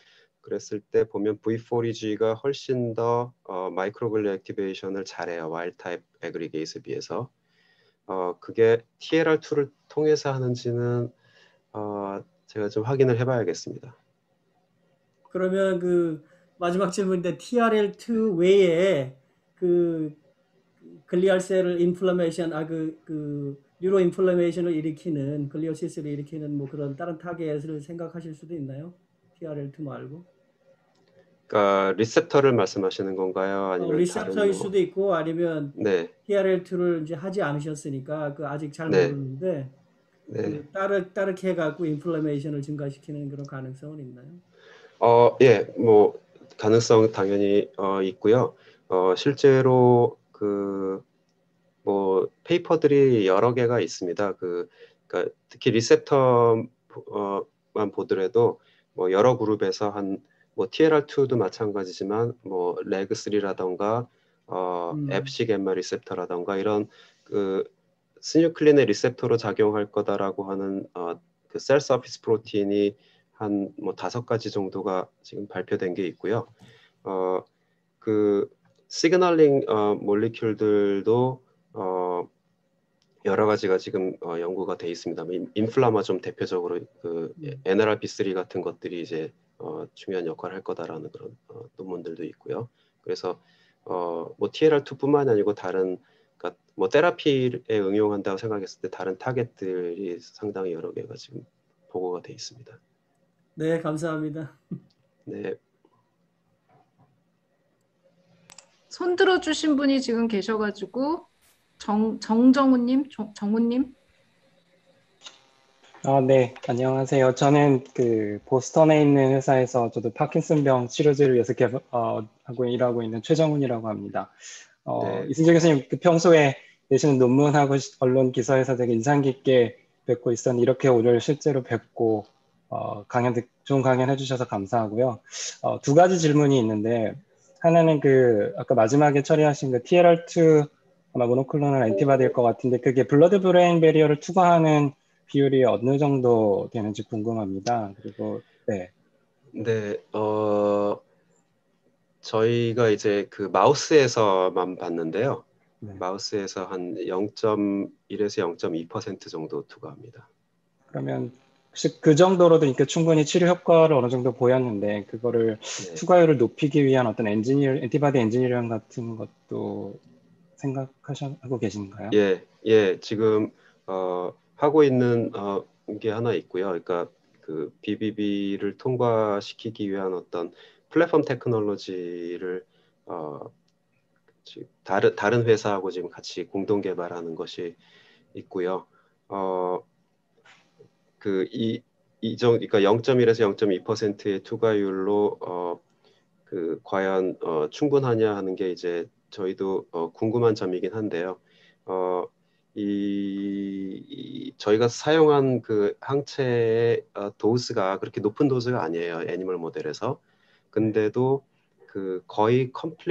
그랬을 때 보면 브이 포리지가 훨씬 더 어, 마이크로글리아 액티베이션을 잘해요. 와일드 타입 애그리게이트에 비해서. 어, 그게 티엘알투를 통해서 하는지는 어, 제가 좀 확인을 해봐야겠습니다. 그러면 그 마지막 질문인데 티알엘2 외에 그 글리알셀을 인플라메이션 아그 그 뉴로 인플라메이션을 일으키는 글리오시스를 일으키는 뭐 그런 다른 타겟을 생각하실 수도 있나요? 티알엘2 말고. 그러니까 리셉터를 말씀하시는 건가요? 어, 아니면 다른 리셉터일 뭐? 수도 있고 아니면 네, 티알엘2를 이제 하지 않으셨으니까 그 아직 잘 네, 모르는데 네. 그 따르 따르게 해갖고 인플라메이션을 증가시키는 그런 가능성은 있나요? 어, 예, 뭐 가능성 당연히 어, 있고요. 어, 실제로 그 뭐 페이퍼들이 여러 개가 있습니다. 그 그러니까 특히 리셉터만 보더라도 뭐 여러 그룹에서 한 뭐 티엘알투도 마찬가지지만 뭐 레그 쓰리라던가 어, 음, 에프씨 겜마 리셉터라던가 이런 그 스뉴클린의 리셉터로 작용할 거다라고 하는 어, 그 셀 서피스 프로틴이 한 뭐 다섯 가지 정도가 지금 발표된 게 있고요. 어, 그 시그널링 어, 몰리큘들도 어, 여러 가지가 지금 어, 연구가 돼 있습니다. 인- 인플라마 좀 대표적으로 그 음. 엔엘알피 쓰리 같은 것들이 이제 어, 중요한 역할을 할 거다라는 그런 어, 논문들도 있고요. 그래서 어, 뭐 티엘알투뿐만 아니고 다른 그러니까 뭐 테라피에 응용한다고 생각했을 때 다른 타겟들이 상당히 여러 개가 지금 보고가 돼 있습니다. 네, 감사합니다. 네, 손 들어주신 분이 지금 계셔가지고 정 정정우님, 정- 정우님. 아, 네, 안녕하세요. 저는 그 보스턴에 있는 회사에서 저도 파킨슨병 치료제를 위해서 개발, 어, 하고 일하고 있는 최정훈이라고 합니다. 어, 네, 이승재 교수님, 그 평소에 내시는 논문하고 시- 언론 기사에서 되게 인상 깊게 뵙고 있었는데 이렇게 오늘 실제로 뵙고 어, 강연 듣- 좋은 강연 해주셔서 감사하고요. 어, 두 가지 질문이 있는데 하나는 그 아까 마지막에 처리하신 그 티엘알2 아마 모노클로널 엔티바디일 것 같은데 그게 블러드 브레인 베리어를 투과하는 비율이 어느 정도 되는지 궁금합니다. 그리고 네, 네, 어, 저희가 이제 그 마우스에서만 봤는데요. 네. 마우스에서 한 영 점 일에서 영 점 이 퍼센트 정도 투과합니다. 그러면 혹시 그 정도로도 그러니까 충분히 치료 효과를 어느 정도 보였는데 그거를 네. 투과율을 높이기 위한 어떤 엔지니어, 엔티바디 엔지니어링 같은 것도 생각하고 계신가요? 예, 예, 지금 어, 하고 있는 어, 게 하나 있고요. 그러니까 그 비비비를 통과시키기 위한 어떤 플랫폼 테크놀로지를 어, 지- 다른 다른 회사하고 지금 같이 공동 개발하는 것이 있고요. 어, 그 이 이정 그러니까 영 점 일에서 영 점 이 퍼센트의 투과율로 어, 그 과연 어, 충분하냐 하는 게 이제 저희도 어, 궁금한 점이긴 한데요. 어, 이, 이 저희가 사용한 그 항체의 어, 도수가 그렇게 높은 도수가 아니에요. 애니멀 모델에서. 근데도 그 거의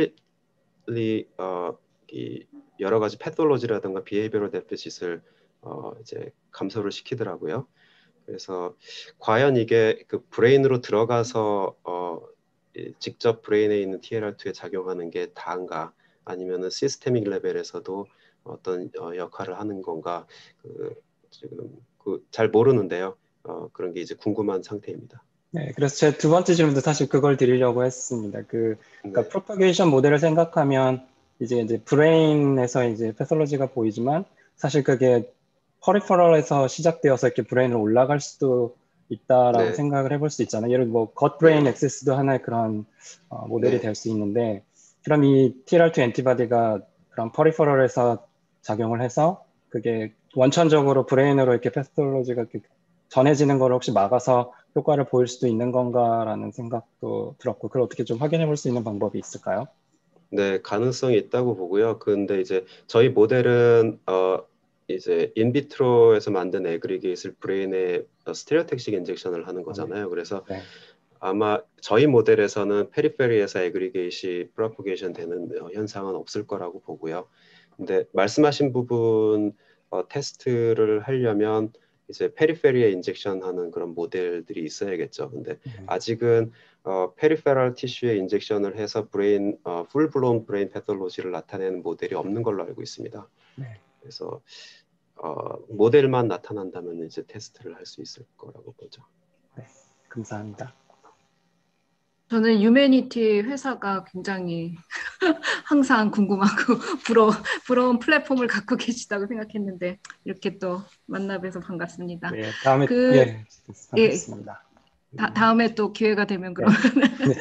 컴플릿리 어, 이 여러 가지 패톨로지라든가 비헤이비어럴 데피시트를 어, 이제 감소를 시키더라고요. 그래서 과연 이게 그 브레인으로 들어가서 어, 이 직접 브레인에 있는 티엘알투에 작용하는 게 다인가 아니면은 시스테믹 레벨에서도 어떤 어, 역할을 하는 건가 그, 지금 그 잘 모르는데요. 어, 그런 게 이제 궁금한 상태입니다. 네, 그래서 제 두 번째 질문도 사실 그걸 드리려고 했습니다. 그, 그러니까 네, 프로파게이션 모델을 생각하면 이제 이제 브레인에서 이제 패솔로지가 보이지만 사실 그게 퍼리퍼럴에서 시작되어서 이렇게 브레인으로 올라갈 수도 있다라고 네, 생각을 해볼 수 있잖아요. 예를 들어 뭐 겉브레인 네, 액세스도 하나의 그런 어, 모델이 네, 될 수 있는데 그럼 이 티엘알투 엔티바디가 그런 퍼리퍼럴에서 작용을 해서 그게 원천적으로 브레인으로 이렇게 패솔로지가 이렇게 전해지는 걸 혹시 막아서 효과를 보일 수도 있는 건가라는 생각도 들었고, 그걸 어떻게 좀 확인해 볼 수 있는 방법이 있을까요? 네, 가능성이 있다고 보고요. 근데 이제 저희 모델은 어, 이제 인비트로에서 만든 애그리게이트를 브레인에 스테레오택식 인젝션을 하는 아, 네. 거잖아요. 그래서 네. 아마 저희 모델에서는 페리페리에서 애그리게이시 프로포게이션 되는 어, 현상은 없을 거라고 보고요. 근데 말씀하신 부분 어, 테스트를 하려면 이제 페리페리에 인젝션하는 그런 모델들이 있어야겠죠. 근데 네. 아직은 어, 페리페럴 티슈에 인젝션을 해서 브레인 어, 풀블론 브레인 패톨로지를 나타내는 모델이 없는 걸로 알고 있습니다. 네. 그래서 어, 모델만 나타난다면 이제 테스트를 할 수 있을 거라고 보죠. 네, 감사합니다. 저는 유메니티 회사가 굉장히 항상 궁금하고 부러, 부러운 플랫폼을 갖고 계시다고 생각했는데 이렇게 또 만나뵈서 반갑습니다. 네, 다음에 그, 예, 예, 반갑습니다. 다, 다음에 또 기회가 되면 네. 그러면 네.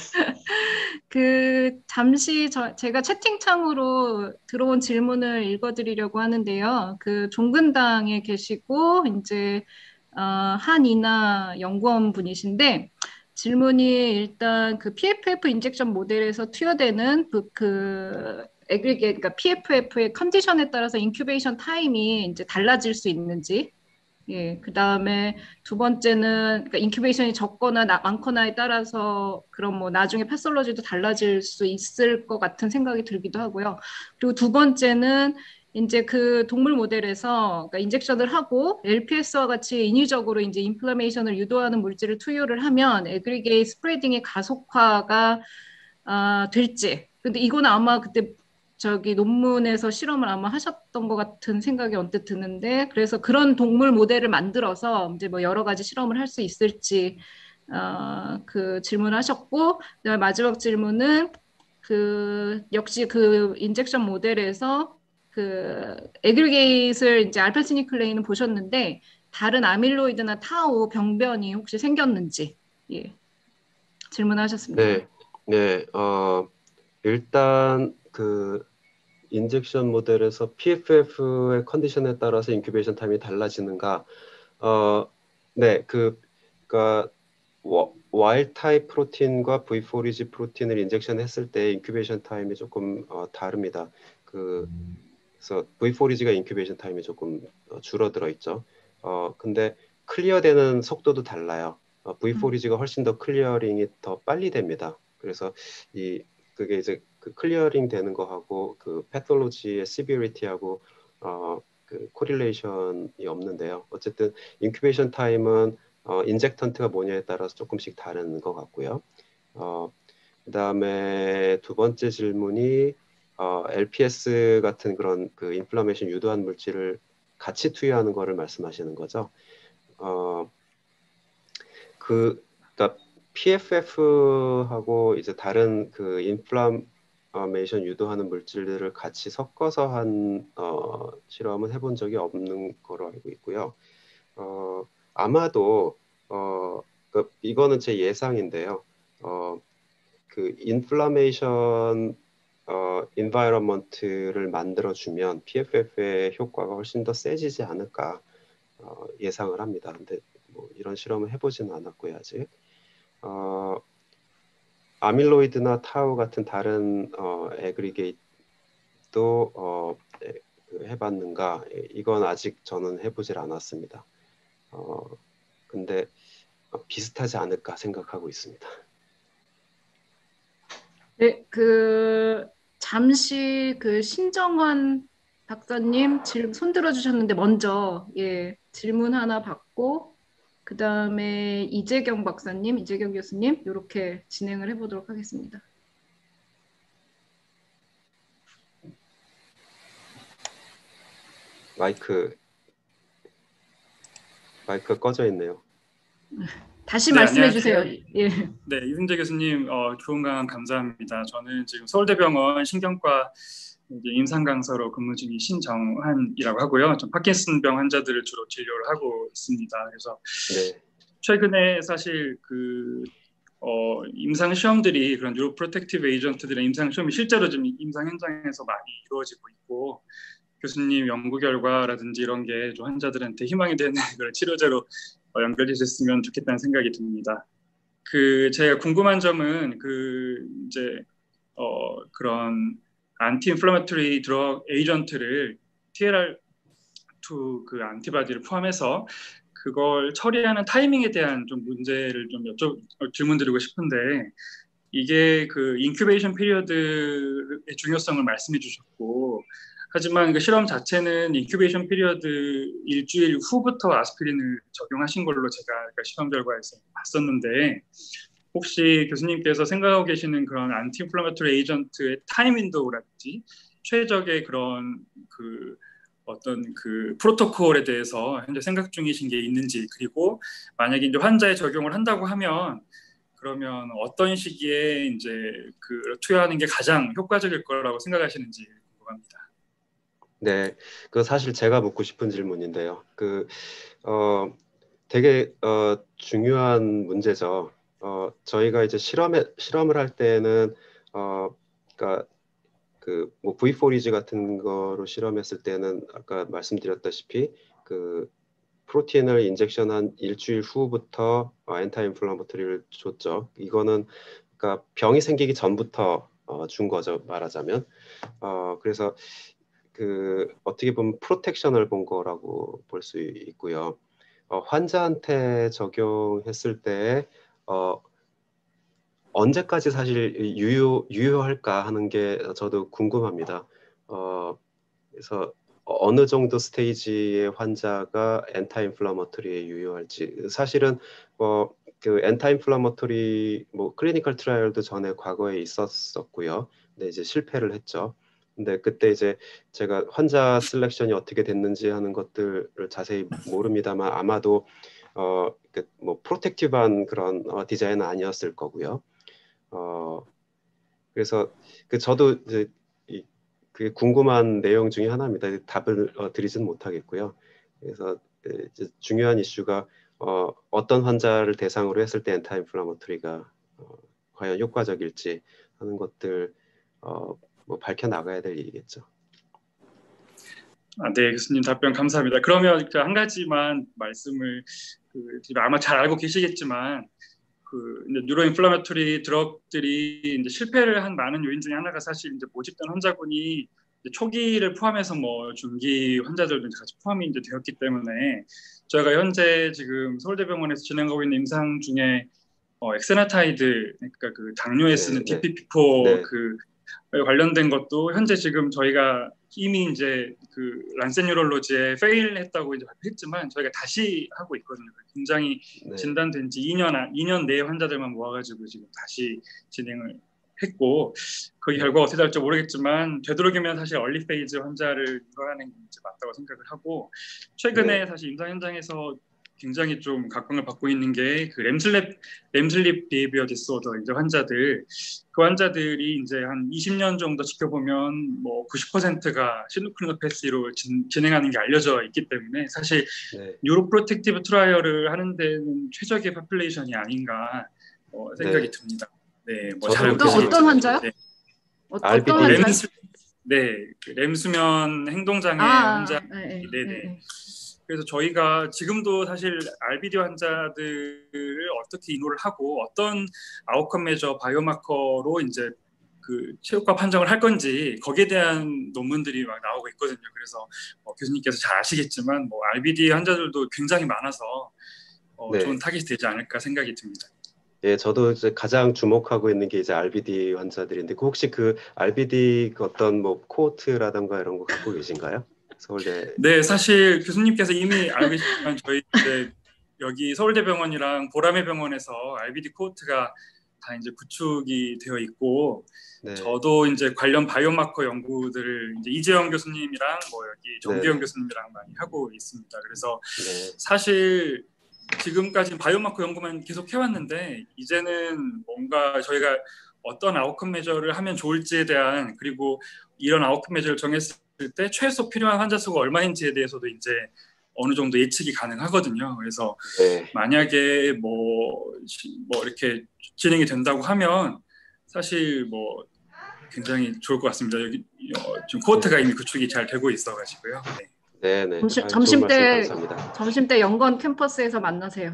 그 잠시 저, 제가 채팅창으로 들어온 질문을 읽어드리려고 하는데요. 그 종근당에 계시고 이제 어, 한이나 연구원 분이신데 질문이 일단 그 피에프에프 인젝션 모델에서 투여되는 그, 그 에그리게이트, 그러니까 피에프에프의 컨디션에 따라서 인큐베이션 타임이 이제 달라질 수 있는지. 예, 그 다음에 두 번째는 그러니까 인큐베이션이 적거나 나, 많거나에 따라서 그런 뭐 나중에 패솔로지도 달라질 수 있을 것 같은 생각이 들기도 하고요. 그리고 두 번째는 이제 그 동물 모델에서 그러니까 인젝션을 하고 엘피에스와 같이 인위적으로 이제 인플라메이션을 유도하는 물질을 투여를 하면 에그리게이트 스프레딩의 가속화가 아, 될지. 근데 이거는 아마 그때 저기 논문에서 실험을 아마 하셨던 것 같은 생각이 언뜻 드는데 그래서 그런 동물 모델을 만들어서 이제 뭐 여러 가지 실험을 할 수 있을지 어, 그 질문을 하셨고 그다음에 마지막 질문은 그 역시 그 인젝션 모델에서 그 에그리게이트를 이제 알파시니클레인은 보셨는데 다른 아밀로이드나 타우 병변이 혹시 생겼는지 예. 질문하셨습니다. 네, 네, 어, 일단 그 인젝션 모델에서 피에프에프의 컨디션에 따라서 인큐베이션 타임이 달라지는가? 어, 네, 그, 그니까 와일드 타입 프로틴과 브이 포리지 프로틴을 인젝션 했을 때 인큐베이션 타임이 조금 어, 다릅니다. 그, 그래서 브이 포리지가 인큐베이션 타임이 조금 어, 줄어들어 있죠. 어, 근데 클리어되는 속도도 달라요. 어, 브이 포리지가 훨씬 더 클리어링이 더 빨리 됩니다. 그래서 이 그게 이제 그 클리어링 되는 거하고 그 패톨로지의 시비리티하고 어, 그 코릴레이션이 없는데요. 어쨌든 인큐베이션 타임은 어, 인젝턴트가 뭐냐에 따라서 조금씩 다른 것 같고요. 어, 그 다음에 두 번째 질문이 어, 엘피에스 같은 그런 그 인플라메이션 유도한 물질을 같이 투여하는 거를 말씀하시는 거죠. 어, 그, 그러니까 피에프에프하고 이제 다른 그 인플라메이션 유도하는 물질들을 같이 섞어서 한 어, 실험은 해본 적이 없는 거로 알고 있고요. 어, 아마도 어, 그, 이거는 제 예상인데요. 어, 그 인플라메이션 어, 인바이러먼트를 만들어주면 피에프에프의 효과가 훨씬 더 세지지 않을까 어, 예상을 합니다. 근데 뭐 이런 실험을 해보지는 않았고요 아직. 어, 아밀로이드나 타우 같은 다른 어, 에그리게이트도 어, 에, 그 해봤는가? 이건 아직 저는 해보질 않았습니다. 어, 근데 어, 비슷하지 않을까 생각하고 있습니다. 네, 그 잠시 그 신정환 박사님 질, 손 들어주셨는데 먼저 예 질문 하나 받고 그 다음에 이재경 박사님, 이재경 교수님 이렇게 진행을 해보도록 하겠습니다. 마이크 마이크 꺼져 있네요. 다시 네, 말씀해 안녕하세요. 주세요. 예. 네, 이훈재 교수님 어, 좋은 강연 감사합니다. 저는 지금 서울대병원 신경과 이제 임상 강사로 근무 중인 신정환이라고 하고요. 좀 파킨슨병 환자들을 주로 진료를 하고 있습니다. 그래서 네. 최근에 사실 그 어, 임상 시험들이 그런 뉴로 프로텍티브 에이전트들의 임상 시험이 실제로 좀 임상 현장에서 많이 이루어지고 있고 교수님 연구 결과라든지 이런 게 좀 환자들한테 희망이 되는 그런 치료제로 어, 연결되셨으면 좋겠다는 생각이 듭니다. 그 제가 궁금한 점은 그 이제 어, 그런 안티인플라마토리 드럭 에이전트를 티엘알 투 그 안티바디를 포함해서 그걸 처리하는 타이밍에 대한 좀 문제를 좀 여쭤 질문드리고 싶은데 이게 그 인큐베이션 피리어드의 중요성을 말씀해 주셨고 하지만 그 실험 자체는 인큐베이션 피리어드 일주일 후부터 아스피린을 적용하신 걸로 제가 실험 결과에서 봤었는데 혹시 교수님께서 생각하고 계시는 그런 안티인플라마토리 에이전트의 타임 윈도우라든지 최적의 그런 그 어떤 그 프로토콜에 대해서 현재 생각 중이신 게 있는지, 그리고 만약에 이제 환자에 적용을 한다고 하면 그러면 어떤 시기에 이제 그 투여하는 게 가장 효과적일 거라고 생각하시는지 궁금합니다. 네, 그 사실 제가 묻고 싶은 질문인데요. 그 어, 되게 어, 중요한 문제죠. 어, 저희가 이제 실험에 실험을 할 때는 어, 그러니까 그 뭐 브이 포 이지 같은 거로 실험했을 때는 아까 말씀드렸다시피 그 프로틴을 인젝션한 일주일 후부터 어, 엔타인플라마토리를 줬죠. 이거는 그러니까 병이 생기기 전부터 어, 준 거죠, 말하자면. 어, 그래서 그 어떻게 보면 프로텍션을 본 거라고 볼 수 있고요. 어, 환자한테 적용했을 때 어, 언제까지 사실 유효, 유효할까 하는 게 저도 궁금합니다. 어, 그래서 어느 정도 스테이지의 환자가 엔타인플라마토리에 유효할지, 사실은 어, 그 엔타인플라마토리 뭐 클리니컬 트라이얼도 전에 과거에 있었었고요. 근데 이제 실패를 했죠. 근데 그때 이제 제가 환자 셀렉션이 어떻게 됐는지 하는 것들을 자세히 모릅니다만 아마도 어, 그 뭐 프로텍티브한 그런 어, 디자인은 아니었을 거고요. 어, 그래서 그 저도 이제 이, 그게 궁금한 내용 중에 하나입니다. 답을 어, 드리지는 못하겠고요. 그래서 이제 중요한 이슈가 어, 어떤 환자를 대상으로 했을 때 엔타인플라마토리가 어, 과연 효과적일지 하는 것들 어, 뭐 밝혀 나가야 될 일이겠죠. 아, 네, 교수님 답변 감사합니다. 그러면 한 가지만 말씀을 그, 아마 잘 알고 계시겠지만 그 뉴로인플라마토리 드럭들이 이제 실패를 한 많은 요인 중에 하나가 사실 이제 모집된 환자군이 이제 초기를 포함해서 뭐 중기 환자들도 이제 같이 포함이 이제 되었기 때문에 저희가 현재 지금 서울대병원에서 진행하고 있는 임상 중에 어, 엑세나타이드, 그러니까 그 당뇨에 쓰는 네, 네. 디피피포 네. 그 관련된 것도 현재 지금 저희가 이미 이제 그 란셋 뉴럴로지에 페일했다고 이제 발표했지만 저희가 다시 하고 있거든요. 굉장히 네. 진단된 지 이 년, 이 년 내에 환자들만 모아가지고 지금 다시 진행을 했고 그 결과가 어떻게 될지 모르겠지만 되도록이면 사실 얼리 페이즈 환자를 유도하는 게 이제 맞다고 생각을 하고 최근에 네. 사실 임상 현장에서 굉장히 좀 각광을 받고 있는 게 그 램슬립 램슬립 비헤비어 디스오더 이제 환자들 그 환자들이 이제 한 이십 년 정도 지켜보면 뭐 구십 퍼센트가 시누클린오패시로 진행하는 게 알려져 있기 때문에 사실 네. 뉴로프로텍티브 트라이얼을 하는 데는 최적의 파퓰레이션이 아닌가 어, 생각이 네. 듭니다. 네, 뭐 저도 잘 어떤- 모르시겠지만, 어떤 환자요? 네. 어, 알비디. 어떤 환자? 램, 네, 그 램수면 행동장애 아, 환자. 네, 네, 네네. 네. 그래서 저희가 지금도 사실 알비디 환자들을 어떻게 인호를 하고 어떤 아웃컴 메저 바이오마커로 이제 그 체육과 판정을 할 건지 거기에 대한 논문들이 막 나오고 있거든요. 그래서 어, 교수님께서 잘 아시겠지만 뭐 알비디 환자들도 굉장히 많아서 어, 네. 좋은 타깃이 되지 않을까 생각이 듭니다. 예, 저도 이제 가장 주목하고 있는 게 이제 알비디 환자들인데, 그 혹시 그 알비디 그 어떤 뭐 코호트라든가 이런 거 갖고 계신가요? 서울대. 네, 사실 교수님께서 이미 알고 계시지만 저희 이제 여기 서울대병원이랑 보라매 병원에서 알비디 코호트가 다 이제 구축이 되어 있고, 네. 저도 이제 관련 바이오마커 연구들을 이제 이재영 교수님이랑 뭐 여기 정기영 네. 교수님이랑 많이 하고 있습니다. 그래서 네. 사실 지금까지 바이오마커 연구만 계속 해왔는데 이제는 뭔가 저희가 어떤 아웃컴 메저를 하면 좋을지에 대한, 그리고 이런 아웃컴 메저를 정했을 때 최소 필요한 환자 수가 얼마인지에 대해서도 이제 어느 정도 예측이 가능하거든요. 그래서 네. 만약에 뭐, 뭐 이렇게 진행이 된다고 하면 사실 뭐 굉장히 좋을 것 같습니다. 여기 어, 지금 코호트가 이미 구축이 잘 되고 있어가지고요. 네. 네네. 점심, 아유, 점심 좋은 말씀 때 감사합니다. 점심 때 영건 캠퍼스에서 만나세요.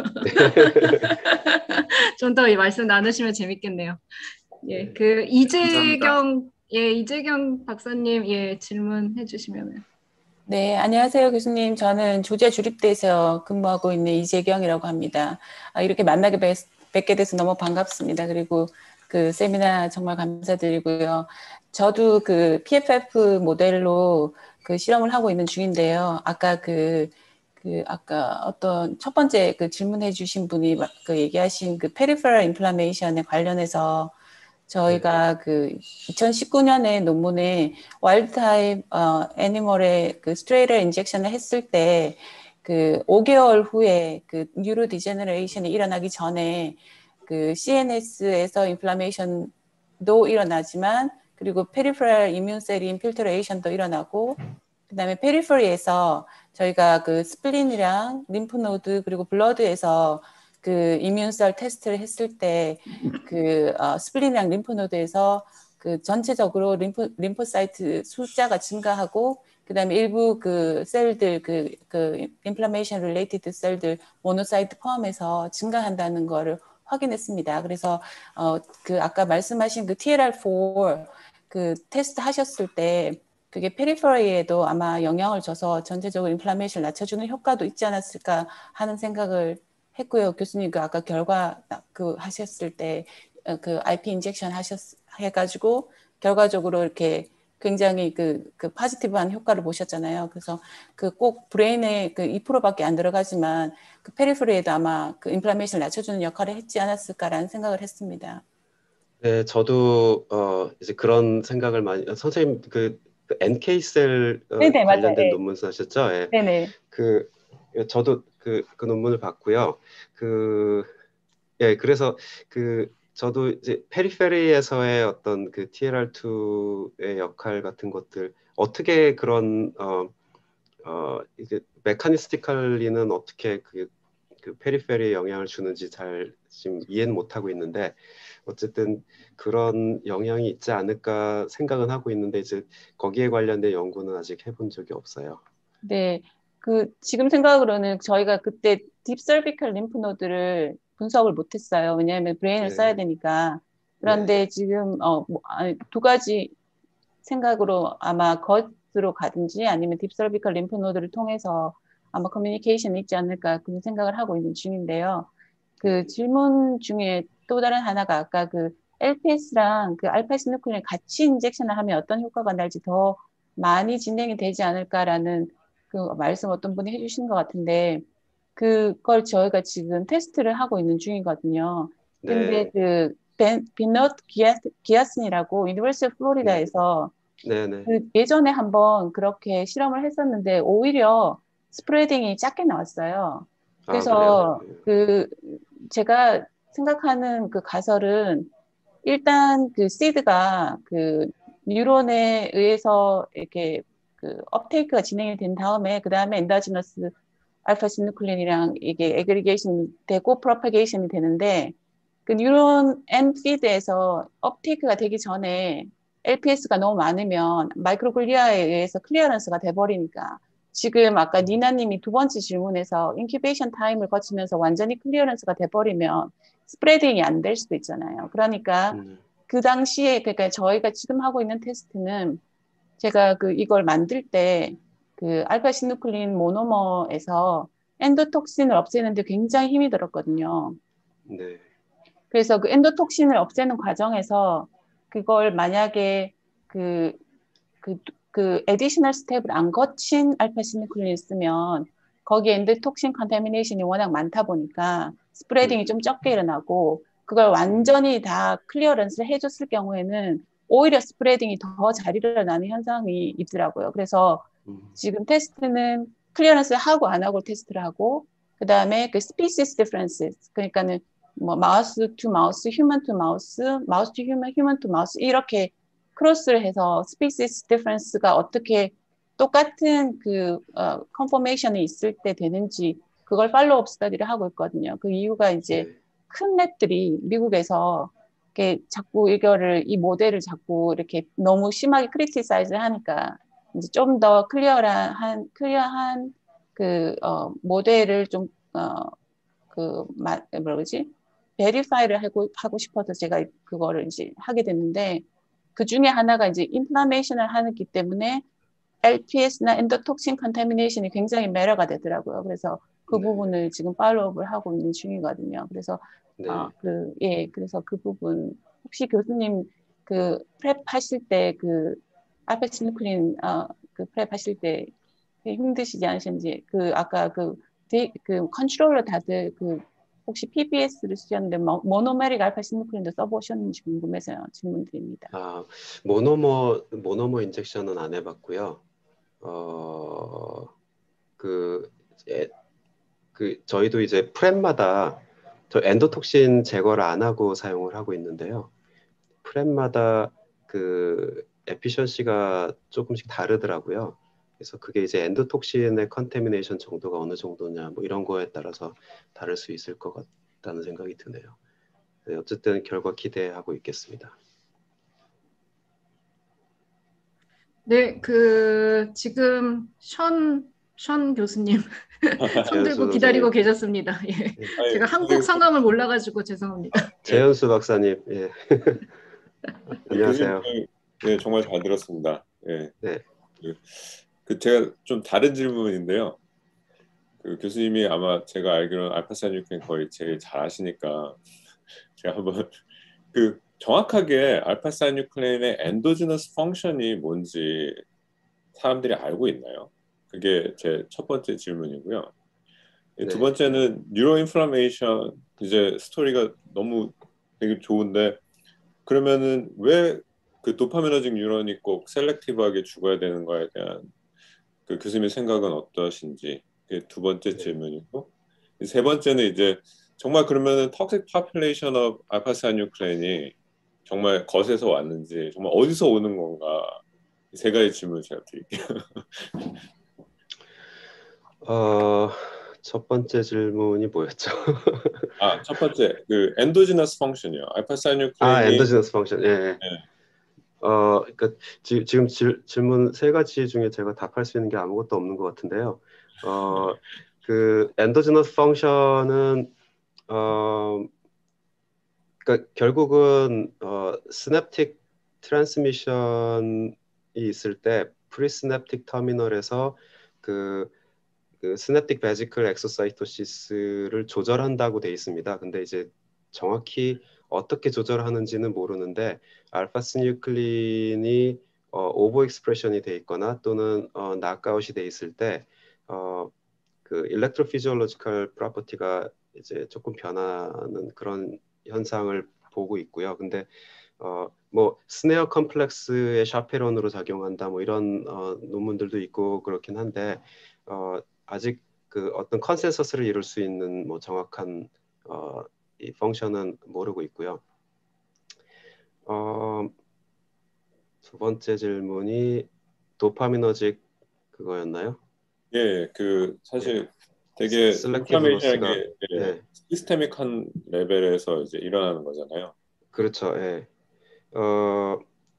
좀 더 이 말씀 나누시면 재밌겠네요. 예, 네. 그 감사합니다. 이재경 예 이재경 박사님 예 질문해 주시면은. 네, 안녕하세요, 교수님. 저는 조제 주립대에서 근무하고 있는 이재경이라고 합니다. 아, 이렇게 만나게 뵙, 뵙게 돼서 너무 반갑습니다. 그리고 그 세미나 정말 감사드리고요. 저도 그 피에프에프 모델로 그 실험을 하고 있는 중인데요. 아까 그, 그 아까 어떤 첫 번째 그 질문해 주신 분이 그 얘기하신 그 페리페럴 인플라메이션에 관련해서 저희가 네. 그 이천십구 년에 논문에 와일드 타입 어, 애니멀의 그 스트레이럴 인젝션을 했을 때 그 오 개월 후에 그 뉴로 디제너레이션이 일어나기 전에 그 씨엔에스에서 인플라메이션도 일어나지만 그리고 페리페럴 이뮨셀 인필트레이션도 일어나고 그다음에 페리퍼리에서 저희가 그 스플린이랑 림프노드 그리고 블러드에서 그 이뮨셀 테스트를 했을 때 그 어, 스플린이랑 림프노드에서 그 전체적으로 림프 림포사이트 숫자가 증가하고 그다음에 일부 그 셀들 그 그 인플라메이션 릴레이티드 셀들 모노사이트 포함해서 증가한다는 거를 확인했습니다. 그래서 어 그 아까 말씀하신 그 티엘알 사 그 테스트 하셨을 때 그게 페리퍼리에도 아마 영향을 줘서 전체적으로 인플라메이션을 낮춰주는 효과도 있지 않았을까 하는 생각을 했고요. 교수님 그 아까 결과 그 하셨을 때 그 아이피 인젝션 하셨 해가지고 결과적으로 이렇게 굉장히 그, 그 포지티브한 효과를 보셨잖아요. 그래서 그 꼭 브레인에 그 이 퍼센트밖에 안 들어가지만 그 페리퍼리에도 아마 그 인플라메이션을 낮춰주는 역할을 했지 않았을까라는 생각을 했습니다. 네, 저도 어 이제 그런 생각을 많이 선생님 그 그 엔케이셀 어, 네네, 관련된 맞아요. 논문 쓰셨죠? 예. 네네. 그 저도 그, 그 논문을 봤고요. 그 예, 그래서 그 저도 이제 페리페리에서의 어떤 그 티엘알 투의 역할 같은 것들 어떻게 그런 어, 어 이게 메카니스티컬리는 어떻게 그, 그 페리페리에 영향을 주는지 잘 지금 이해는 못 하고 있는데 어쨌든 그런 영향이 있지 않을까 생각은 하고 있는데 이제 거기에 관련된 연구는 아직 해본 적이 없어요. 네, 그 지금 생각으로는 저희가 그때 딥서비컬 림프노드를 분석을 못했어요. 왜냐하면 브레인을 네. 써야 되니까. 그런데 네. 지금 어, 뭐, 아니, 두 가지 생각으로 아마 겉으로 가든지 아니면 딥서비컬 림프노드를 통해서 아마 커뮤니케이션이 있지 않을까 그런 생각을 하고 있는 중인데요. 그 질문 중에 또 다른 하나가 아까 그 엘피에스랑 그 알파시누클린 같이 인젝션을 하면 어떤 효과가 날지 더 많이 진행이 되지 않을까라는 그 말씀 어떤 분이 해주신 것 같은데 그걸 저희가 지금 테스트를 하고 있는 중이거든요. 근데 네. 그 비넛 기아슨이라고 유니버시티 오브 플로리다에서 네, 네. 그 예전에 한번 그렇게 실험을 했었는데 오히려 스프레딩이 작게 나왔어요. 그래서 아, 그 제가 생각하는 그 가설은 일단 그 시드가 그 뉴런에 의해서 이렇게 그 업테이크가 진행이 된 다음에 그 다음에 엔다지너스 알파시누클린이랑 이게 에그리게이션이 되고 프로파게이션이 되는데 그 뉴런 앤 피드에서 업테이크가 되기 전에 엘피에스가 너무 많으면 마이크로글리아에 의해서 클리어런스가 돼버리니까 지금 아까 니나님이 두 번째 질문에서 인큐베이션 타임을 거치면서 완전히 클리어런스가 돼버리면 스프레딩이 안 될 수도 있잖아요. 그러니까 음. 그 당시에 그러니까 저희가 지금 하고 있는 테스트는 제가 그 이걸 만들 때 그 알파시누클린 모노머에서 엔도톡신을 없애는데 굉장히 힘이 들었거든요. 네. 그래서 그 엔도톡신을 없애는 과정에서 그걸 만약에 그, 그, 그 에디셔널 스텝을 안 거친 알파시누클린을 쓰면 거기에 엔도톡신 컨타미네이션이 워낙 많다 보니까 스프레딩이 음. 좀 적게 일어나고 그걸 완전히 다 클리어런스를 해줬을 경우에는 오히려 스프레딩이 더 잘 일어나는 현상이 있더라고요. 그래서 음. 지금 테스트는 클리어런스 하고 안 하고 테스트를 하고 그 다음에 그 스피시스 디퍼런스 그러니까는 뭐 마우스 투 마우스, 휴먼 투 마우스, 마우스 투 휴먼, 휴먼 투 마우스 이렇게 크로스를 해서 스피시스 디퍼런스가 어떻게 똑같은 그 어, 컨포메이션이 있을 때 되는지 그걸 팔로우업 스터디를 하고 있거든요. 그 이유가 이제 네. 큰 랩들이 미국에서 이렇게 자꾸 이거를 이 모델을 자꾸 이렇게 너무 심하게 크리티사이즈 하니까 이제 좀 더 클리어한 한 클리어한 그 어, 모델을 좀 어, 그 마, 뭐라 그러지? 베리파이를 하고 하고 싶어서 제가 그거를 이제 하게 됐는데 그 중에 하나가 이제 인플라메이션을 하기 때문에 엘피에스나 엔도톡신 컨타미네이션이 굉장히 매너가 되더라고요. 그래서 그 네. 부분을 지금 팔로우업을 하고 있는 중이거든요. 그래서 네. 어, 그, 예, 그래서 그 부분 혹시 교수님 그 프랩 하실 때 그 알파시누클린 어, 그 프랩 하실 때 힘드시지 않으신지. 그 아까 그, 디, 그 컨트롤러 다들 그 혹시 피비에스를 쓰셨는데 모노메릭 알파 시누클린도 써보셨는지 궁금해서 질문드립니다. 아, 모노머 모노머 인젝션은 안 해봤고요. 어, 그, 예, 그 저희도 이제 프렘마다 저 엔도톡신 제거를 안 하고 사용을 하고 있는데요. 프렘마다 그 에피션시가 조금씩 다르더라고요. 그래서 그게 이제 엔도톡신의 컨테미네이션 정도가 어느 정도냐 뭐 이런 거에 따라서 다를 수 있을 것 같다는 생각이 드네요. 네, 어쨌든 결과 기대하고 있겠습니다. 네, 그 지금 션, 션 교수님 손 들고 기다리고 계셨습니다. 예. 예. 제가 한국 성함을 몰라가지고 죄송합니다. 재현수 박사님, 예. 안녕하세요. 교수님, 네, 정말 잘 들었습니다. 예. 네. 그, 그 제가 좀 다른 질문인데요. 그 교수님이 아마 제가 알기로는 알파사이누클린 거의 제일 잘 아시니까 제가 한번 그 정확하게 알파사이누클린의 엔도지너스 펑션이 뭔지 사람들이 알고 있나요? 그게 제 첫 번째 질문이고요. 네. 두 번째는 뉴로 인플라메이션 이제 스토리가 너무 되게 좋은데 그러면은 왜 그 도파미너직 뉴런이 꼭 셀렉티브하게 죽어야 되는 거에 대한 그 교수님의 생각은 어떠신지 그게 두 번째 네. 질문이고 세 번째는 이제 정말 그러면은 톡식 파퓰레이션 오브 알파사이누클린이 정말 것에서 왔는지 정말 어디서 오는 건가 이 세 가지 질문을 제가 드릴게요. 어, 첫 번째 질문이 뭐였죠? 아, 첫 번째 그 엔도지너스 펑션이요. 알파사이누클린이 아, 엔도지너스 펑션. 예. 네. 어, 그러니까 지, 지금 질, 질문 세 가지 중에 제가 답할 수 있는 게 아무것도 없는 것 같은데요. 어, 그 엔도지너스 펑션은 어, 그러니까 결국은 어, 스냅틱 트랜스미션이 있을 때 프리스냅틱 터미널에서 그, 그 스냅틱 베지클 엑소사이토시스를 조절한다고 돼 있습니다. 근데 이제 정확히 어떻게 조절하는지는 모르는데 알파시뉴클린이 어, 오버 익스프레션이 돼 있거나 또는 어, 낙아웃이 돼 있을 때 어, 그 일렉트로피지올로지컬 프로퍼티가 이제 조금 변하는 그런 현상을 보고 있고요. 근데 어, 뭐 스네어 컴플렉스의 샤페론으로 작용한다 뭐 이런 어, 논문들도 있고 그렇긴 한데 어, 아직 그 어떤 컨센서스를 이룰 수 있는 뭐 정확한 어, 이 펑션은 모르고 있고요. 어, 두 번째 질문이 도파미너직 그거였나요? 예, 그 사실 되게 셀렉티브 로스가 예, 예. 시스테믹한 레벨에서 이제 일어나는 거잖아요. 그렇죠. 예. 어,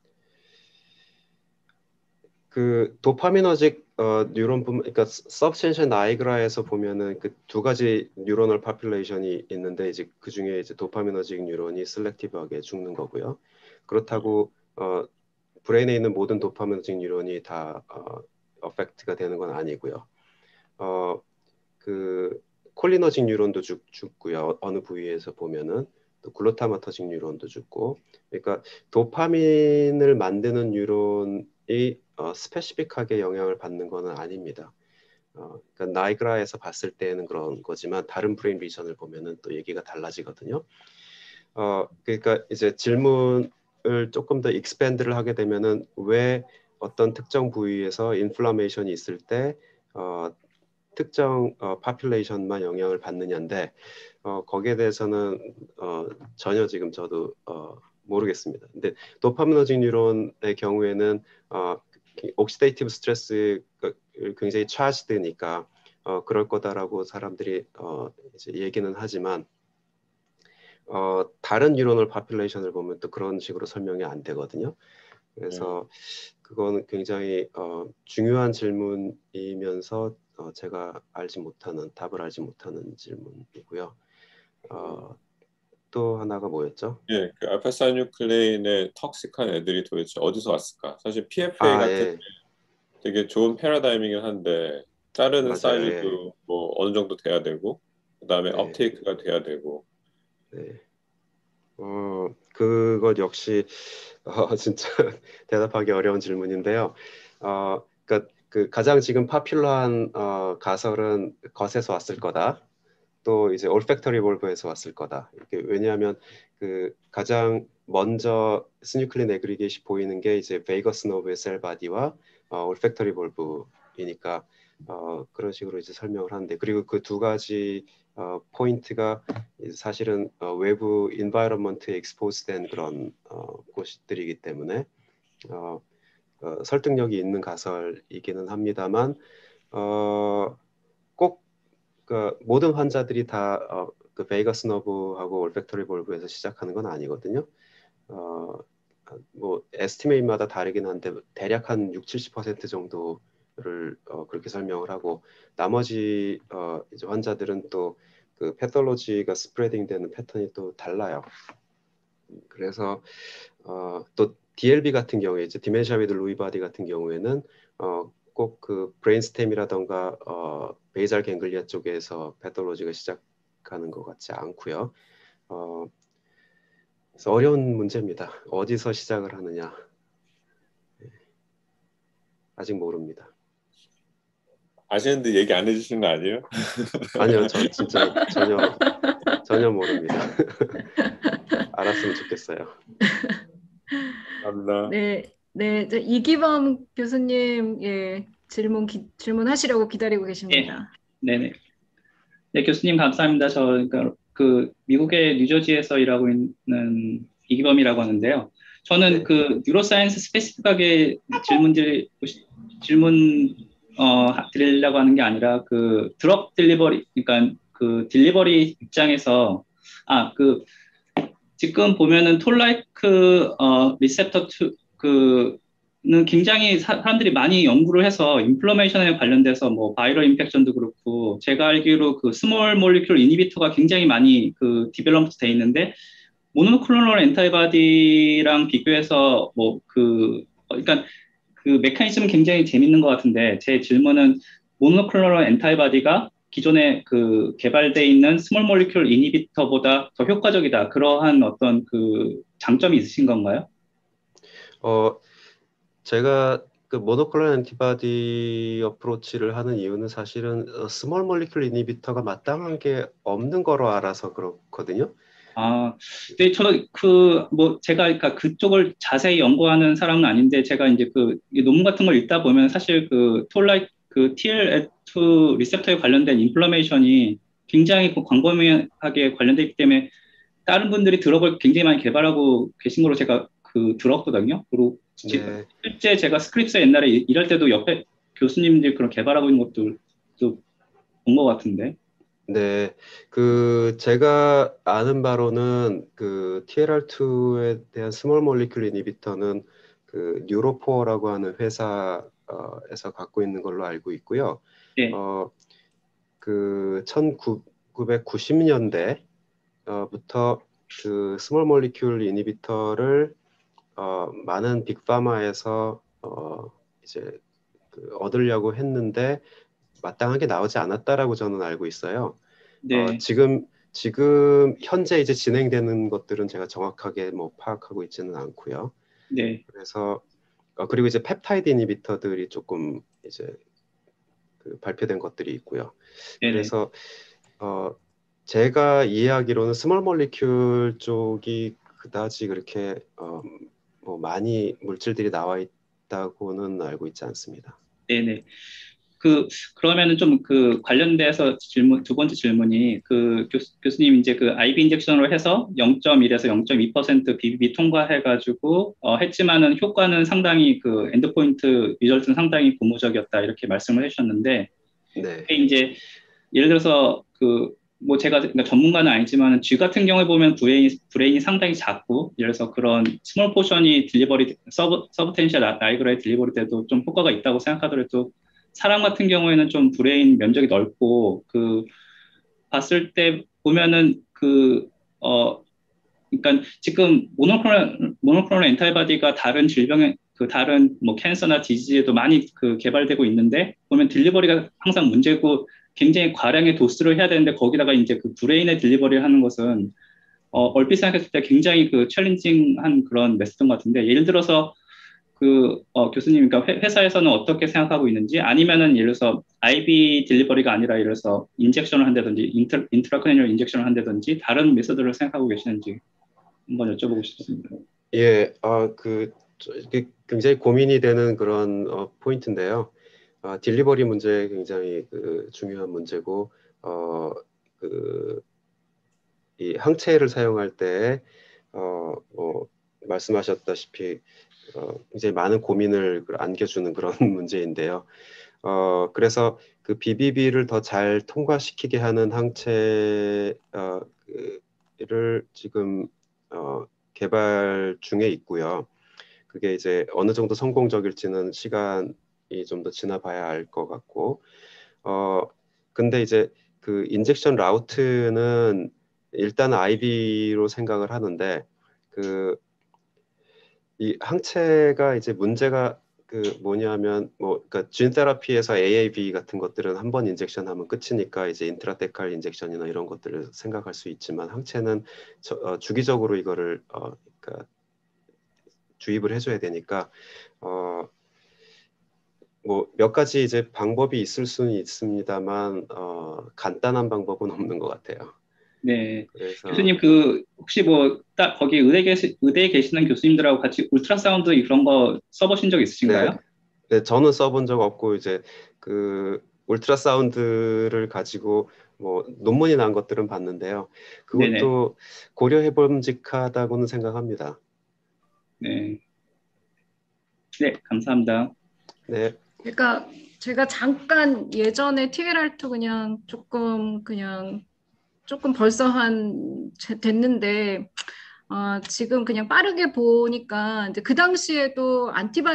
그 도파미너직 어, 뉴런뿐 그러니까 서브스텐셜 나이그라에서 보면은 그 두 가지 뉴런널 파퓰레이션이 있는데 이제 그 중에 이제 도파미너직 뉴런이 셀렉티브하게 죽는 거고요. 그렇다고 어, 브레인에 있는 모든 도파미너직 뉴런이 다 어, 어펙트가 되는 건 아니고요. 어, 그 콜리너직 뉴런도 죽, 죽고요. 어느 부위에서 보면은 또 글루타마터직 뉴런도 죽고. 그러니까 도파민을 만드는 뉴런이 어, 스페시픽하게 영향을 받는 것은 아닙니다. 어, 그러니까 나이그라에서 봤을 때는 그런 거지만 다른 브레인 리전을 보면은 또 얘기가 달라지거든요. 어, 그러니까 이제 질문을 조금 더 익스펜드를 하게 되면은 왜 어떤 특정 부위에서 인플라메이션이 있을 때 어, 특정 어, 파퓰레이션만 영향을 받느냐인데 어, 거기에 대해서는 어, 전혀 지금 저도 어, 모르겠습니다. 근데 도파미너직 뉴런의 경우에는 어, 옥시데이티브 스트레스를 굉장히 차지되니까 어, 그럴 거다라고 사람들이 어, 이제 얘기는 하지만 어, 다른 뉴런널 파퓰레이션을 보면 또 그런 식으로 설명이 안 되거든요. 그래서 음. 그거는 굉장히 어, 중요한 질문이면서 어, 제가 알지 못하는 답을 알지 못하는 질문이고요. 어, 또 하나가 뭐였죠? 예, 그 알파사이누클레인의 톡식한 애들이 도대체 어디서 왔을까? 사실 피에프에이 아, 같은 예. 되게 좋은 패러다임이긴 한데 자르는 맞아요, 사이즈도 예. 뭐 어느 정도 돼야 되고 그다음에 네. 업테이크가 돼야 되고. 네. 어, 그것 역시 어, 진짜 대답하기 어려운 질문인데요. 어, 그러니까 그 가장 지금 파퓰러한 어, 가설은 겉에서 왔을 거다. 또 이제 올팩터리 볼브에서 왔을 거다. 이게 왜냐하면 그 가장 먼저 스뉴클린 애그리게이시 보이는 게 이제 베이거스 너브의 셀 바디와 어, 올팩터리 볼브이니까 어, 그런 식으로 이제 설명을 하는데, 그리고 그 두 가지 어, 포인트가 사실은 어, 외부 인바이러먼트에 익스포즈된 그런 어, 곳들이기 때문에 어, 어, 설득력이 있는 가설이기는 합니다만 어, 꼭 그 모든 환자들이 다 어, 그 베이거스 너브하고 올팩터리 볼브에서 시작하는 건 아니거든요. 어, 뭐 에스티메이트마다 다르긴 한데 대략 한 육십, 칠십 퍼센트 정도를 어, 그렇게 설명을 하고, 나머지 어, 이제 환자들은 또 그 패톨로지가 스프레딩 되는 패턴이 또 달라요. 그래서 어, 또 디엘비 같은 경우에 이제 디멘시아 위드 루이 바디 같은 경우에는 어, 꼭 그 브레인스템이라던가 어, 베이잘 갱글리아 쪽에서 패톨로지가 시작하는 것 같지 않고요. 어, 그래서 어려운 문제입니다. 어디서 시작을 하느냐 아직 모릅니다. 아시는데 얘기 안 해주시는 거 아니에요? 아니요, 저 진짜 전혀 전혀 모릅니다. 알았으면 좋겠어요. 감사합니다. 네, 네, 저 이기범 교수님, 예, 질문 기, 질문하시려고 기다리고 계십니다. 네, 네. 네, 교수님 감사합니다. 저 그러니까 그 미국의 뉴저지에서 일하고 있는 이기범이라고 하는데요. 저는 네. 그 뉴로사이언스 스페시픽하게 질문 드리, 질문 어, 드리려고 하는 게 아니라 그 드럭 딜리버리, 그러니까 그 딜리버리 입장에서 아, 그 지금 보면은 톨라이크 어, 리셉터 투 그는 굉장히 사, 사람들이 많이 연구를 해서 인플러메이션에 관련돼서 뭐 바이럴 인펙션도 그렇고, 제가 알기로 그 스몰 몰리큘 이니비터가 굉장히 많이 그 디벨롭 돼 있는데, 모노클로널 엔타이바디랑 비교해서 뭐 그 어, 그러니까 그 메커니즘은 굉장히 재밌는 것 같은데, 제 질문은 모노클로널 엔타이바디가 기존에 그 개발돼 있는 스몰 몰리큘 이니비터보다 더 효과적이다, 그러한 어떤 그 장점이 있으신 건가요? 어, 제가 그 모노클로널 엔티바디 어프로치를 하는 이유는 사실은 어, 스몰 몰리큘 이니비터가 마땅한 게 없는 거로 알아서 그렇거든요. 아, 네, 저 그 뭐 제가 그러니까 그쪽을 자세히 연구하는 사람은 아닌데, 제가 이제 그 논문 같은 걸 읽다 보면 사실 그 톨라이 그 티엘에프 투 리셉터에 관련된 인플러메이션이 굉장히 그 광범위하게 관련돼 있기 때문에 다른 분들이 드럭을 굉장히 많이 개발하고 계신 걸로 제가 그 들었거든요. 그리고 네. 실제 제가 스크립스 옛날에 일할 때도 옆에 교수님들이 그런 개발하고 있는 것도 본 것 같은데. 네, 그 제가 아는 바로는 그 티엘알 투에 대한 스몰 몰리큘 이니비터는 그 뉴로포어라고 하는 회사에서 갖고 있는 걸로 알고 있고요. 네. 어, 그 천구백구십 년대부터 그 스몰 몰리큘 이니비터를 어, 많은 빅파마에서 어, 이제 그 얻으려고 했는데 마땅하게 나오지 않았다라고 저는 알고 있어요. 네. 어, 지금 지금 현재 이제 진행되는 것들은 제가 정확하게 뭐 파악하고 있지는 않고요. 네. 그래서 어, 그리고 이제 펩타이드 이니비터들이 조금 이제 그 발표된 것들이 있고요. 네네. 그래서 어, 제가 이해하기로는 스몰 몰리큘 쪽이 그다지 그렇게 어, 뭐 많이 물질들이 나와 있다고는 알고 있지 않습니다. 네네. 그 그러면은 좀 그 관련돼서 질문 두 번째 질문이, 그 교수, 교수님 이제 그 아이비 인젝션으로 해서 영 점 일에서 영 점 이 퍼센트 비비비 통과해가지고 어, 했지만은 효과는 상당히 그 엔드포인트 리절트는 상당히 고무적이었다, 이렇게 말씀을 해주셨는데, 네. 이제 예를 들어서 그 뭐 제가 그러니까 전문가는 아니지만 쥐 같은 경우에 보면 브레인이 브레인이 상당히 작고, 예를 들어서 그런 스몰 포션이 딜리버리 서브 서브텐셜 라이그라에 딜리버리 때도 좀 효과가 있다고 생각하더라도, 사람 같은 경우에는 좀 브레인 면적이 넓고, 그 봤을 때 보면은 그 어 그러니까 지금 모노클로널 모노클로널 엔타이바디가 다른 질병에 그 다른 뭐 캔서나 디지에도 많이 그 개발되고 있는데, 보면 딜리버리가 항상 문제고 굉장히 과량의 도수를 해야 되는데, 거기다가 이제 그 브레인에 딜리버리를 하는 것은 어 얼핏 생각했을 때 굉장히 그 챌린징한 그런 메소드 같은데, 예를 들어서 그 어, 교수님, 그러니까 회, 회사에서는 어떻게 생각하고 있는지, 아니면은 예를 들어서 아이비 딜리버리가 아니라 예를 들어서 인젝션을 한다든지 인트, 인트라크레니얼 인젝션을 한다든지 다른 메소드를 생각하고 계시는지 한번 여쭤보고 싶습니다. 예, 아, 그, 저, 이게 굉장히 고민이 되는 그런 어, 포인트인데요. 아, 딜리버리 문제 굉장히 그 중요한 문제고, 어, 그, 이 항체를 사용할 때, 어, 뭐, 말씀하셨다시피, 어, 굉장히 많은 고민을 그 안겨주는 그런 문제인데요. 어, 그래서 그 비비비를 더 잘 통과시키게 하는 항체, 어, 그,를 지금, 어, 개발 중에 있고요. 그게 이제 어느 정도 성공적일지는 시간이 좀 더 지나봐야 알 것 같고, 어, 근데 이제 그 인젝션 라우트는 일단 아이비로 생각을 하는데, 그, 이 항체가 이제 문제가 그 뭐냐면, 뭐, 그러니까 진 테라피에서 에이에이비 같은 것들은 한 번 인젝션 하면 끝이니까 이제 인트라테칼 인젝션이나 이런 것들을 생각할 수 있지만, 항체는 저, 어, 주기적으로 이거를, 어, 그러니까 주입을 해줘야 되니까, 어, 뭐 몇 가지 이제 방법이 있을 수는 있습니다만, 어, 간단한 방법은 없는 것 같아요. 네, 그래서 교수님 그 혹시 뭐 딱 거기 의대 계시 의대에 계시는 교수님들하고 같이 울트라사운드 이런 거 써보신 적 네, 있으신가요? 네, 저는 써본 적 없고 이제 그 울트라사운드를 가지고 뭐 논문이 난 것들은 봤는데요. 네네. 그것도 고려해봄직하다고는 생각합니다. 네, 네, 감사합니다. 네, 그러니까 제가 잠깐 예전에 티엘알투 그냥 조금 그냥 조금 벌써 한 제- 됐는데 어, 지금 그냥 빠르게 보니까 이제 그 당시에도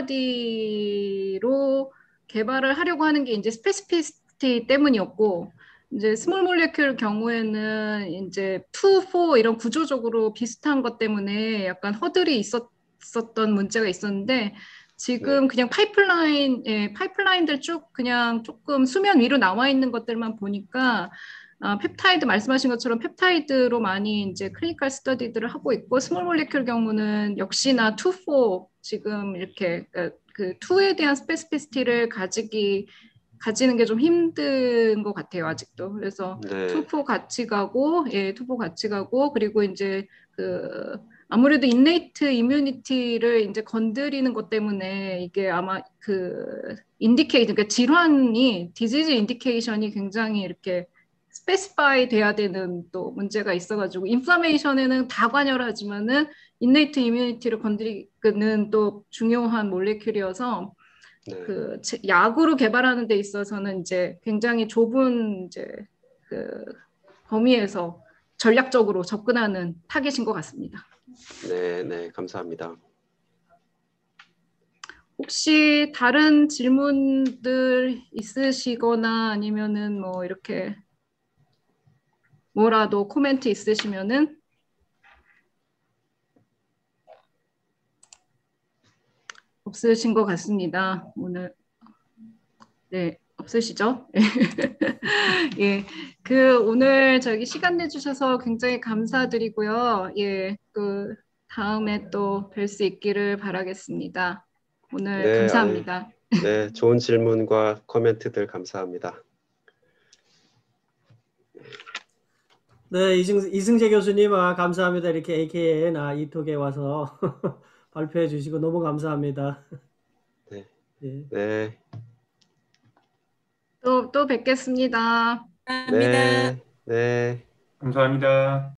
안티바디로 개발을 하려고 하는 게 이제 스페시피시티 때문이었고 이제 스몰 몰레큘 경우에는 이제 투, 사 이런 구조적으로 비슷한 것 때문에 약간 허들이 있었었던 문제가 있었는데 네, 지금 그냥 파이프라인, 예, 파이프라인들 쭉 그냥 조금 수면 위로 나와 있는 것들만 보니까 아, 펩타이드 말씀하신 것처럼 펩타이드로 많이 이제 클리니컬 스터디들을 하고 있고 스몰 몰레큘 경우는 역시나 투, 사 지금 이렇게 그, 그 이에 대한 스페시피시티를 가지기 가지는 게 좀 힘든 것 같아요 아직도. 그래서 네, 투, 사 같이 가고, 예, 투, 사 같이 가고 그리고 이제 그 아무래도 인네이트 이뮤니티를 이제 건드리는 것 때문에 이게 아마 그 인디케이션, 그러니까 질환이 디지즈 인디케이션이 굉장히 이렇게 스페시파이 돼야 되는 또 문제가 있어가지고 인플라메이션에는 다 관여하지만은 인네이트 이뮤니티를 건드리는 또 중요한 몰레큘이어서 네, 그 약으로 개발하는 데 있어서는 이제 굉장히 좁은 이제 그 범위에서 전략적으로 접근하는 타겟인 것 같습니다. 네, 네, 감사합니다. 혹시 다른 질문들 있으시거나 아니면은 뭐 이렇게 뭐라도 코멘트 있으시면은 없으신 것 같습니다. 오늘 네 없으시죠? 예, 그 오늘 저기 시간 내주셔서 굉장히 감사드리고요. 예, 그 다음에 또 뵐 수 있기를 바라겠습니다. 오늘 네, 아유, 감사합니다. 네, 좋은 질문과 코멘트들 감사합니다. 네, 이승, 이승재 교수님, 아, 감사합니다. 이렇게 에이케이엔 아, 이톡에 와서 발표해 주시고 너무 감사합니다. 네, 예. 네, 또, 또 뵙겠습니다. 감사합니다. 네, 네. 감사합니다.